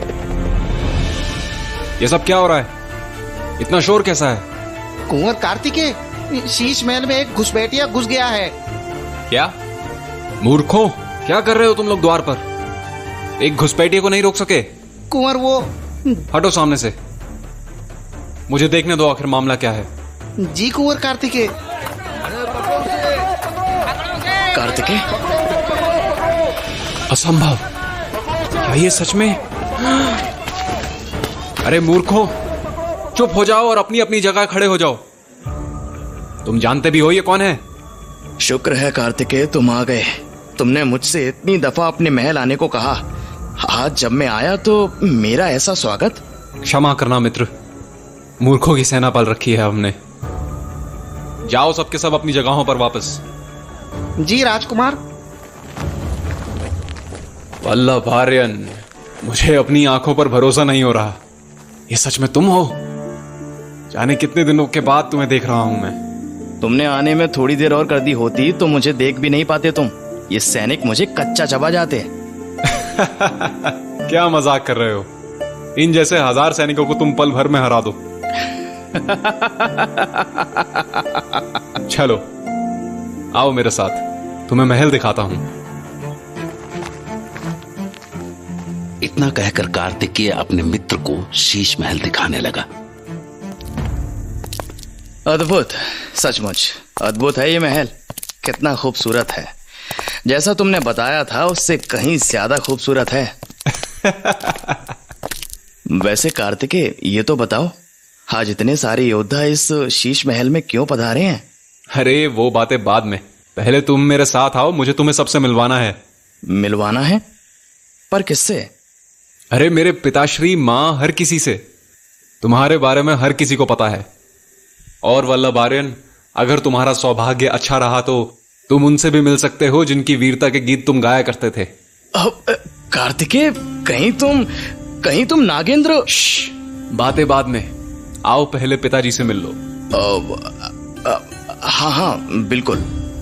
ये सब क्या हो रहा है? इतना शोर कैसा है? कुंवर कार्तिकेय, शीश महल में एक घुसपैठिया घुस गया है। क्या? मूर्खों, क्या कर रहे हो तुम लोग द्वार पर? एक घुसपैठिए को नहीं रोक सके? कुंवर वो... हटो सामने से, मुझे देखने दो आखिर मामला क्या है। जी कुंवर कार्तिकेय। कार्तिकेय, असंभव। क्या ये सच में? अरे मूर्खों, चुप हो जाओ और अपनी अपनी जगह खड़े हो जाओ। तुम जानते भी हो ये कौन है? शुक्र है कार्तिकेय तुम आ गए। तुमने मुझसे इतनी दफा अपने महल आने को कहा, आज जब मैं आया तो मेरा ऐसा स्वागत। क्षमा करना मित्र, मूर्खों की सेना पाल रखी है हमने। जाओ सबके सब अपनी जगहों पर वापस। जी राजकुमार। वल्लभार्यन, मुझे अपनी आंखों पर भरोसा नहीं हो रहा। ये सच में तुम हो? जाने कितने दिनों के बाद तुम्हें देख रहा हूं मैं। तुमने आने में थोड़ी देर और कर दी होती तो मुझे देख भी नहीं पाते तुम। ये सैनिक मुझे कच्चा चबा जाते। क्या मजाक कर रहे हो? इन जैसे हजार सैनिकों को तुम पल भर में हरा दो। चलो आओ मेरे साथ, तुम्हें महल दिखाता हूं। इतना कहकर कार्तिकेय अपने मित्र को शीश महल दिखाने लगा। अद्भुत, सचमुच अद्भुत है ये महल। कितना खूबसूरत है, जैसा तुमने बताया था उससे कहीं ज्यादा खूबसूरत है। वैसे कार्तिकेय ये तो बताओ, आज इतने सारे योद्धा इस शीश महल में क्यों पधारे हैं? अरे वो बातें बाद में, पहले तुम मेरे साथ आओ, मुझे तुम्हें सबसे मिलवाना है। मिलवाना है? पर किससे? अरे मेरे पिताश्री, मां, हर किसी से। तुम्हारे बारे में हर किसी को पता है। और वल्लभार्यन, अगर तुम्हारा सौभाग्य अच्छा रहा तो तुम उनसे भी मिल सकते हो जिनकी वीरता के गीत तुम गाया करते थे। कार्तिकेय, कहीं तुम कहीं तुम नागेंद्र? बातें बाद में, आओ पहले पिताजी से मिल लो। आ, आ, हाँ हाँ बिल्कुल।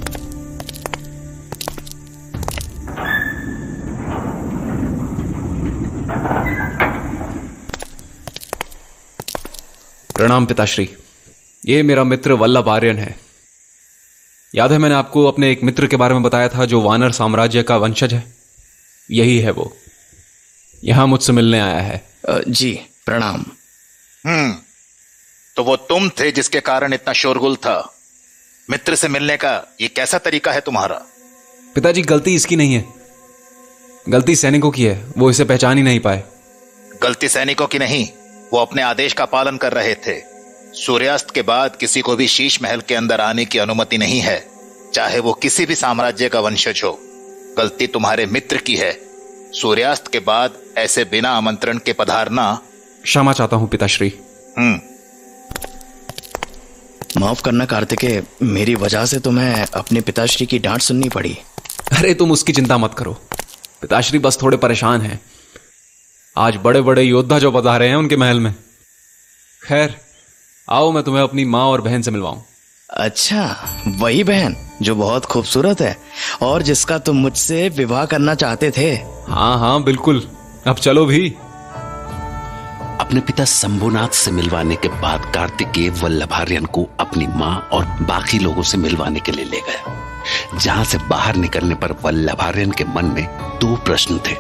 प्रणाम पिताश्री, ये मेरा मित्र वल्लभार्यन है। याद है मैंने आपको अपने एक मित्र के बारे में बताया था जो वानर साम्राज्य का वंशज है? यही है वो, यहां मुझसे मिलने आया है। जी प्रणाम। हम्म तो वो तुम थे जिसके कारण इतना शोरगुल था। मित्र से मिलने का ये कैसा तरीका है तुम्हारा? पिताजी, गलती इसकी नहीं है, गलती सैनिकों की है। वो इसे पहचान ही नहीं पाए। गलती सैनिकों की नहीं, वो अपने आदेश का पालन कर रहे थे। सूर्यास्त के बाद किसी को भी शीश महल के अंदर आने की अनुमति नहीं है, चाहे वो किसी भी साम्राज्य का वंशज हो। गलती तुम्हारे मित्र की है। सूर्यास्त के बाद ऐसे बिना आमंत्रण के पधारना। क्षमा चाहता हूं पिताश्री। हम्म माफ करना कार्तिकेय, मेरी वजह से तुम्हें अपने पिताश्री की डांट सुननी पड़ी। अरे तुम उसकी चिंता मत करो, पिताश्री बस थोड़े परेशान हैं। आज बड़े बड़े योद्धा जो पधारे हैं उनके महल में। खैर आओ मैं तुम्हें अपनी माँ और बहन से मिलवाऊं। अच्छा, वही बहन जो बहुत खूबसूरत है और जिसका तुम मुझसे विवाह करना चाहते थे? हाँ हाँ बिल्कुल, अब चलो भी। अपने पिता शंभुनाथ से मिलवाने के बाद कार्तिकेय वल्लभार्यन को अपनी माँ और बाकी लोगों से मिलवाने के लिए ले गया। जहां से बाहर निकलने पर वल्लभार्यन के मन में दो प्रश्न थे।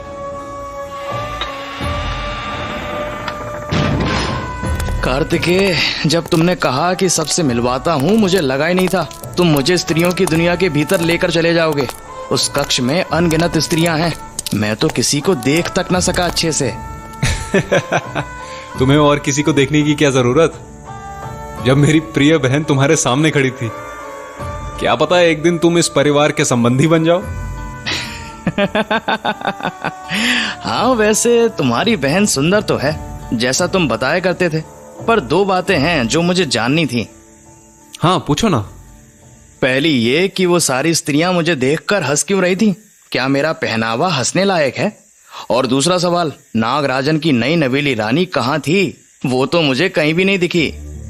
कार्तिकेय, जब तुमने कहा कि सबसे मिलवाता हूँ, मुझे लगा ही नहीं था तुम मुझे स्त्रियों की दुनिया के भीतर लेकर चले जाओगे। उस कक्ष में अनगिनत स्त्रियां हैं, मैं तो किसी को देख तक न सका अच्छे से। तुम्हें और किसी को देखने की क्या जरूरत, जब मेरी प्रिय बहन तुम्हारे सामने खड़ी थी। क्या पता एक दिन तुम इस परिवार के संबंधी बन जाओ। हाँ, वैसे तुम्हारी बहन सुंदर तो है जैसा तुम बताया करते थे, पर दो बातें हैं जो मुझे जाननी थी। हाँ पूछो ना। पहली ये कि वो सारी स्त्रियां मुझे देखकर हंस क्यों रही थी? क्या मेरा पहनावा हंसने लायक है? और दूसरा सवाल, नागराजन की नई नवेली रानी कहाँ थी? वो तो मुझे कहीं भी नहीं दिखी।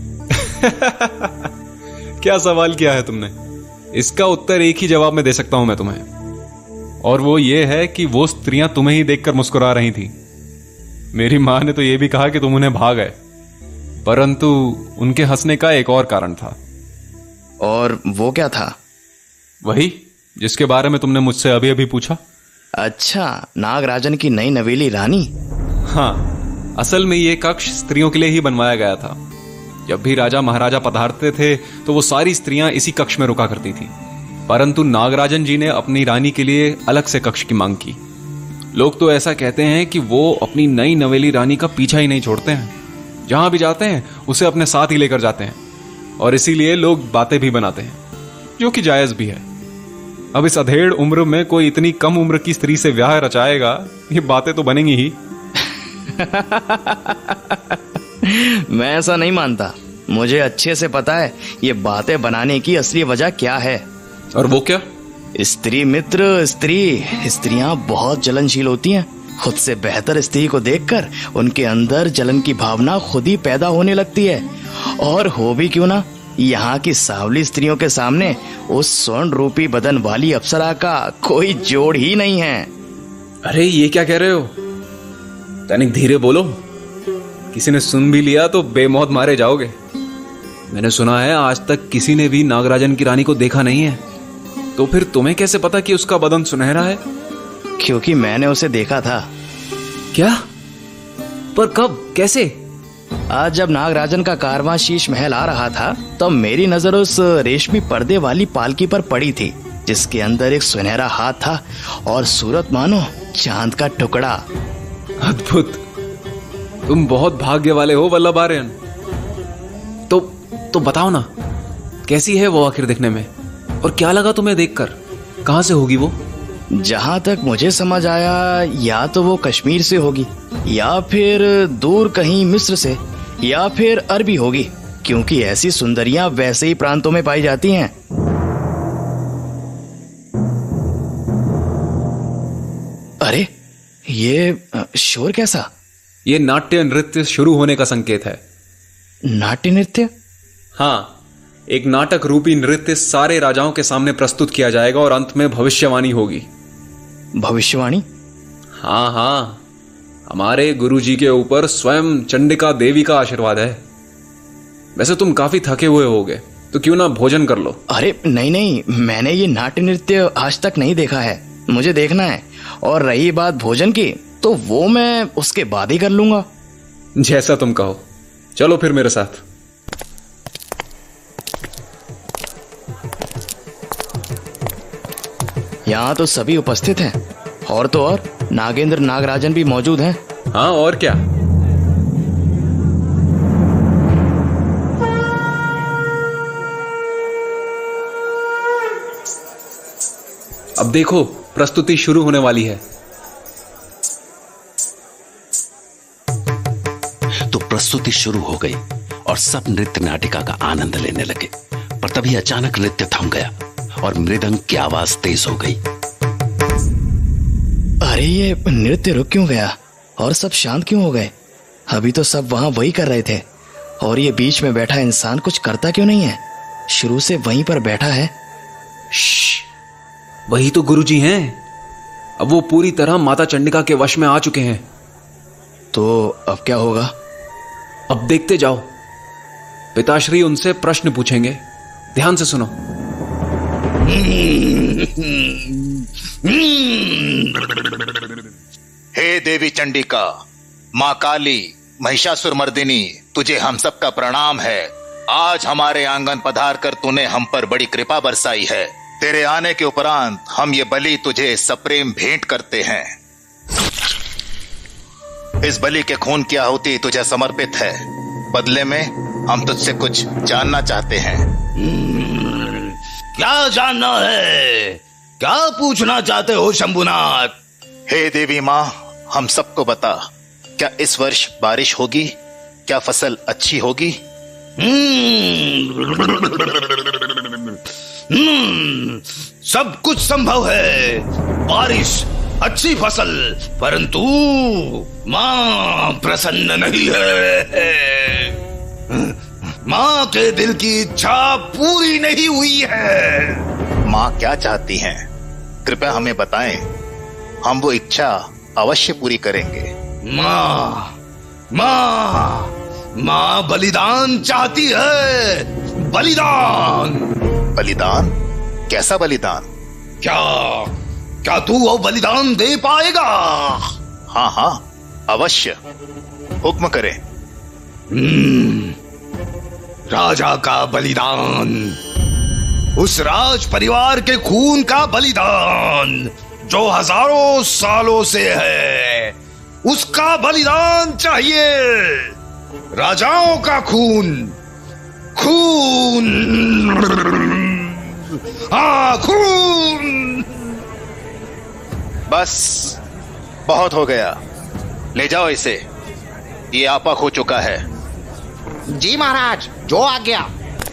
क्या सवाल किया है तुमने? इसका उत्तर एक ही जवाब में दे सकता हूं मैं तुम्हें, और वो ये है कि वो स्त्रियां तुम्हें ही देखकर मुस्कुरा रही थी। मेरी मां ने तो ये भी कहा कि तुम उन्हें भा गए, परंतु उनके हंसने का एक और कारण था। और वो क्या था? वही जिसके बारे में तुमने मुझसे अभी अभी पूछा। अच्छा, नागराजन की नई नवेली रानी। हाँ, असल में ये कक्ष स्त्रियों के लिए ही बनवाया गया था। जब भी राजा महाराजा पधारते थे तो वो सारी स्त्रियां इसी कक्ष में रुका करती थी, परंतु नागराजन जी ने अपनी रानी के लिए अलग से कक्ष की मांग की। लोग तो ऐसा कहते हैं कि वो अपनी नई नवेली रानी का पीछा ही नहीं छोड़ते हैं। जहां भी जाते हैं उसे अपने साथ ही लेकर जाते हैं, और इसीलिए लोग बातें भी बनाते हैं, जो कि जायज भी है। अब इस अधेड़ उम्र में कोई इतनी कम उम्र की स्त्री से ब्याह रचाएगा, ये बातें तो बनेंगी ही। मैं ऐसा नहीं मानता। मुझे अच्छे से पता है ये बातें बनाने की असली वजह क्या है। और वो क्या? स्त्री मित्र स्त्री स्त्रियां बहुत जलनशील होती हैं। खुद से बेहतर स्त्री को देखकर उनके अंदर जलन की भावना खुद ही पैदा होने लगती है। और हो भी क्यों ना, यहाँ की सांवली स्त्रियों के सामने उस स्वर्ण रूपी बदन वाली अप्सरा का कोई जोड़ ही नहीं है। अरे ये क्या कह रहे हो? तनिक धीरे बोलो, किसी ने सुन भी लिया तो बेमौत मारे जाओगे। मैंने सुना है आज तक किसी ने भी नागराजन की रानी को देखा नहीं है, तो फिर तुम्हें कैसे पता कि उसका बदन सुनहरा है? क्योंकि मैंने उसे देखा था। क्या? पर कब, कैसे? आज जब नागराजन का कारवां शीश महल आ रहा था तब मेरी नजर उस रेशमी पर्दे वाली पालकी पर पड़ी थी, जिसके अंदर एक सुनहरा हाथ था और सूरत मानो चांद का टुकड़ा। अद्भुत, तुम बहुत भाग्य वाले हो वल्लभ आर्यन। तो तो बताओ ना, कैसी है वो आखिर दिखने में, और क्या लगा तुम्हें देखकर? कहां से होगी वो? जहां तक मुझे समझ आया, या तो वो कश्मीर से होगी, या फिर दूर कहीं मिस्र से, या फिर अरबी होगी, क्योंकि ऐसी सुंदरियां वैसे ही प्रांतों में पाई जाती हैं। अरे ये शोर कैसा? ये नाट्य नृत्य शुरू होने का संकेत है। नाट्य नृत्य? हाँ, एक नाटक रूपी नृत्य सारे राजाओं के सामने प्रस्तुत किया जाएगा और अंत में भविष्यवाणी होगी। भविष्यवाणी? हाँ हाँ, हमारे गुरुजी के ऊपर स्वयं चंडिका देवी का आशीर्वाद है। वैसे तुम काफी थके हुए होगे, तो क्यों ना भोजन कर लो। अरे नहीं नहीं, मैंने ये नाट्य नृत्य आज तक नहीं देखा है, मुझे देखना है। और रही बात भोजन की, तो वो मैं उसके बाद ही कर लूंगा। जैसा तुम कहो, चलो फिर मेरे साथ। यहाँ तो सभी उपस्थित हैं, और तो और नागेंद्र नागराजन भी मौजूद हैं। हाँ, और क्या। अब देखो, प्रस्तुति शुरू होने वाली है। तो प्रस्तुति शुरू हो गई और सब नृत्य नाटिका का आनंद लेने लगे, पर तभी अचानक नृत्य थम गया और मृदंग की आवाज तेज हो गई। अरे ये नृत्य रुक क्यों गया और सब शांत क्यों हो गए? अभी तो सब वहां वही कर रहे थे, और ये बीच में बैठा इंसान कुछ करता क्यों नहीं है? शुरू से वहीं पर बैठा है। श्श, वही तो गुरुजी हैं। अब वो पूरी तरह माता चंडिका के वश में आ चुके हैं। तो अब क्या होगा? अब देखते जाओ। पिताश्री उनसे प्रश्न पूछेंगे, ध्यान से सुनो। हे देवी चंडिका, माँ काली, महिषासुर मर्दिनी, तुझे हम सबका प्रणाम है। आज हमारे आंगन पधार कर तूने हम पर बड़ी कृपा बरसाई है। तेरे आने के उपरांत हम ये बलि तुझे सप्रेम भेंट करते हैं। इस बलि के खून की आहुति तुझे समर्पित है। बदले में हम तुझसे कुछ जानना चाहते हैं। क्या जानना है? क्या पूछना चाहते हो शंभुनाथ? हे देवी माँ, हम सबको बता, क्या इस वर्ष बारिश होगी? क्या फसल अच्छी होगी? हम्म, सब कुछ संभव है। बारिश, अच्छी फसल, परंतु माँ प्रसन्न नहीं है। माँ के दिल की इच्छा पूरी नहीं हुई है। माँ क्या चाहती हैं? कृपया हमें बताएं, हम वो इच्छा अवश्य पूरी करेंगे। माँ माँ माँ बलिदान चाहती है। बलिदान। बलिदान? कैसा बलिदान? क्या क्या तू वो बलिदान दे पाएगा? हाँ हाँ अवश्य, हुक्म करें। हम्म, राजा का बलिदान, उस राज परिवार के खून का बलिदान जो हजारों सालों से है, उसका बलिदान चाहिए। राजाओं का खून, खून, हाँ खून। बस बहुत हो गया, ले जाओ इसे, ये आपा खो चुका है। जी महाराज, जो आज्ञा।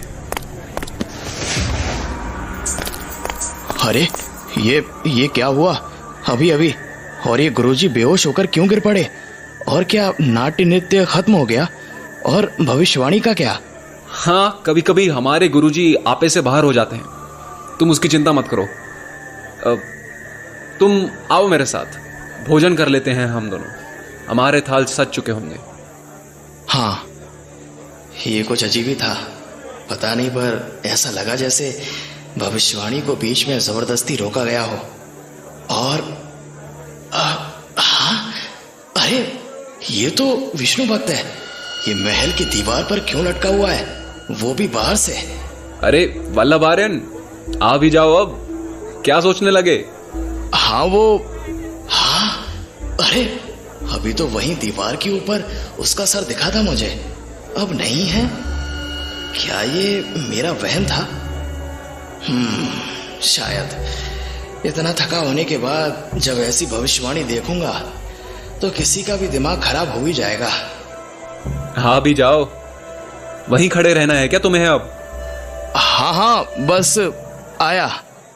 अरे ये ये क्या हुआ अभी अभी? और ये गुरुजी बेहोश होकर क्यों गिर पड़े? और क्या नाट्य नृत्य खत्म हो गया? और भविष्यवाणी का क्या? हाँ, कभी कभी हमारे गुरुजी आपे से बाहर हो जाते हैं, तुम उसकी चिंता मत करो। अब तुम आओ मेरे साथ, भोजन कर लेते हैं हम दोनों, हमारे थाल सज चुके होंगे। हाँ, ये कुछ अजीब ही था, पता नहीं, पर ऐसा लगा जैसे भविष्यवाणी को बीच में जबरदस्ती रोका गया हो। और आ, हाँ, अरे ये तो विष्णु भक्त है। ये महल की दीवार पर क्यों लटका हुआ है, वो भी बाहर से? अरे वल्लभ आर्यन, आ भी जाओ, अब क्या सोचने लगे? हाँ वो, हाँ, अरे अभी तो वहीं दीवार के ऊपर उसका सर दिखा था मुझे, अब नहीं है। क्या ये मेरा वहम था? हम्म, शायद। इतना थका होने के बाद जब ऐसी भविष्यवाणी देखूंगा तो किसी का भी दिमाग खराब हो ही जाएगा। हाँ भी जाओ, वहीं खड़े रहना है क्या तुम्हें अब? हाँ हाँ, बस आया।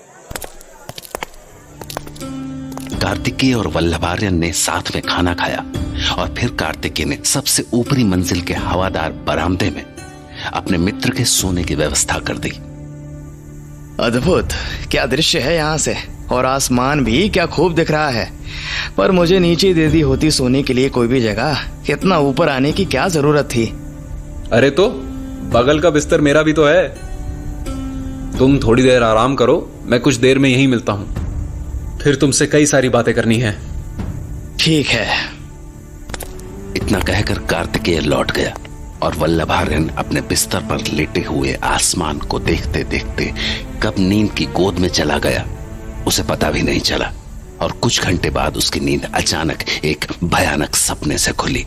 कार्तिकेय और वल्लभार्यन ने साथ में खाना खाया और फिर कार्तिकेय ने सबसे ऊपरी मंजिल के हवादार बरामदे में अपने मित्र के सोने की व्यवस्था कर दी। अद्भुत, क्या दृश्य है यहाँ से, और आसमान भी क्या खूब दिख रहा है। पर मुझे नीचे दे दी होती सोने के लिए कोई भी जगह, कितना ऊपर आने की क्या जरूरत थी? अरे तो बगल का बिस्तर मेरा भी तो है, तुम थोड़ी देर आराम करो, मैं कुछ देर में यहीं मिलता हूं, फिर तुमसे कई सारी बातें करनी है। ठीक है। इतना कहकर कार्तिकेय लौट गया और वल्लभार्यन अपने बिस्तर पर लेटे हुए आसमान को देखते देखते कब नींद की गोद में चला गया उसे पता भी नहीं चला, और कुछ घंटे बाद उसकी नींद अचानक एक भयानक सपने से खुली।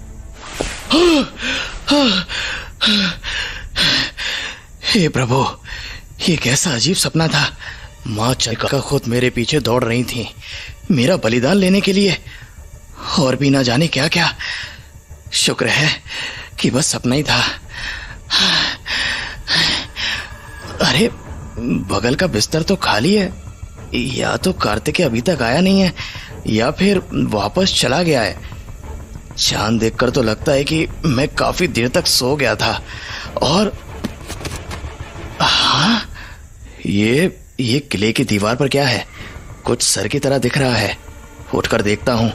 हे प्रभु, ये कैसा अजीब सपना था। माँ चंद्रिका खुद मेरे पीछे दौड़ रही थी, मेरा बलिदान लेने के लिए, और भी ना जाने क्या क्या। शुक्र है कि बस सपना ही था। अरे बगल का बिस्तर तो खाली है, या तो कार्तिकेय अभी तक आया नहीं है या फिर वापस चला गया है। चांद देखकर तो लगता है कि मैं काफी देर तक सो गया था। और हाँ, ये ये किले की दीवार पर क्या है? कुछ सर की तरह दिख रहा है, उठकर देखता हूं।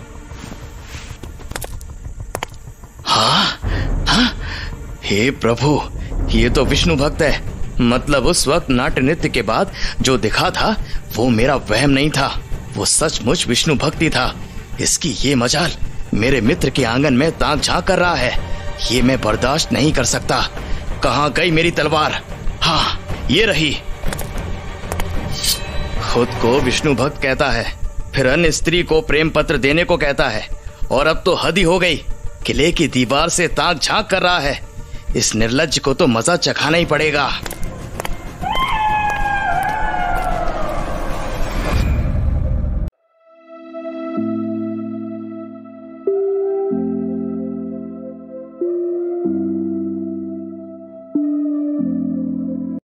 हाँ हाँ, हे प्रभु, ये तो विष्णु भक्त है। मतलब उस वक्त नाट्य नृत्य के बाद जो दिखा था वो मेरा वहम नहीं था, वो सचमुच विष्णु भक्ति था। इसकी ये मजाल मेरे मित्र के आंगन में ताक झांक कर रहा है, ये मैं बर्दाश्त नहीं कर सकता। कहाँ गई मेरी तलवार? हाँ, ये रही। खुद को विष्णु भक्त कहता है, फिर अन्य स्त्री को प्रेम पत्र देने को कहता है, और अब तो हद ही हो गई, किले की दीवार से ताक झांक कर रहा है। इस निर्लज्ज को तो मजा चखाना ही पड़ेगा।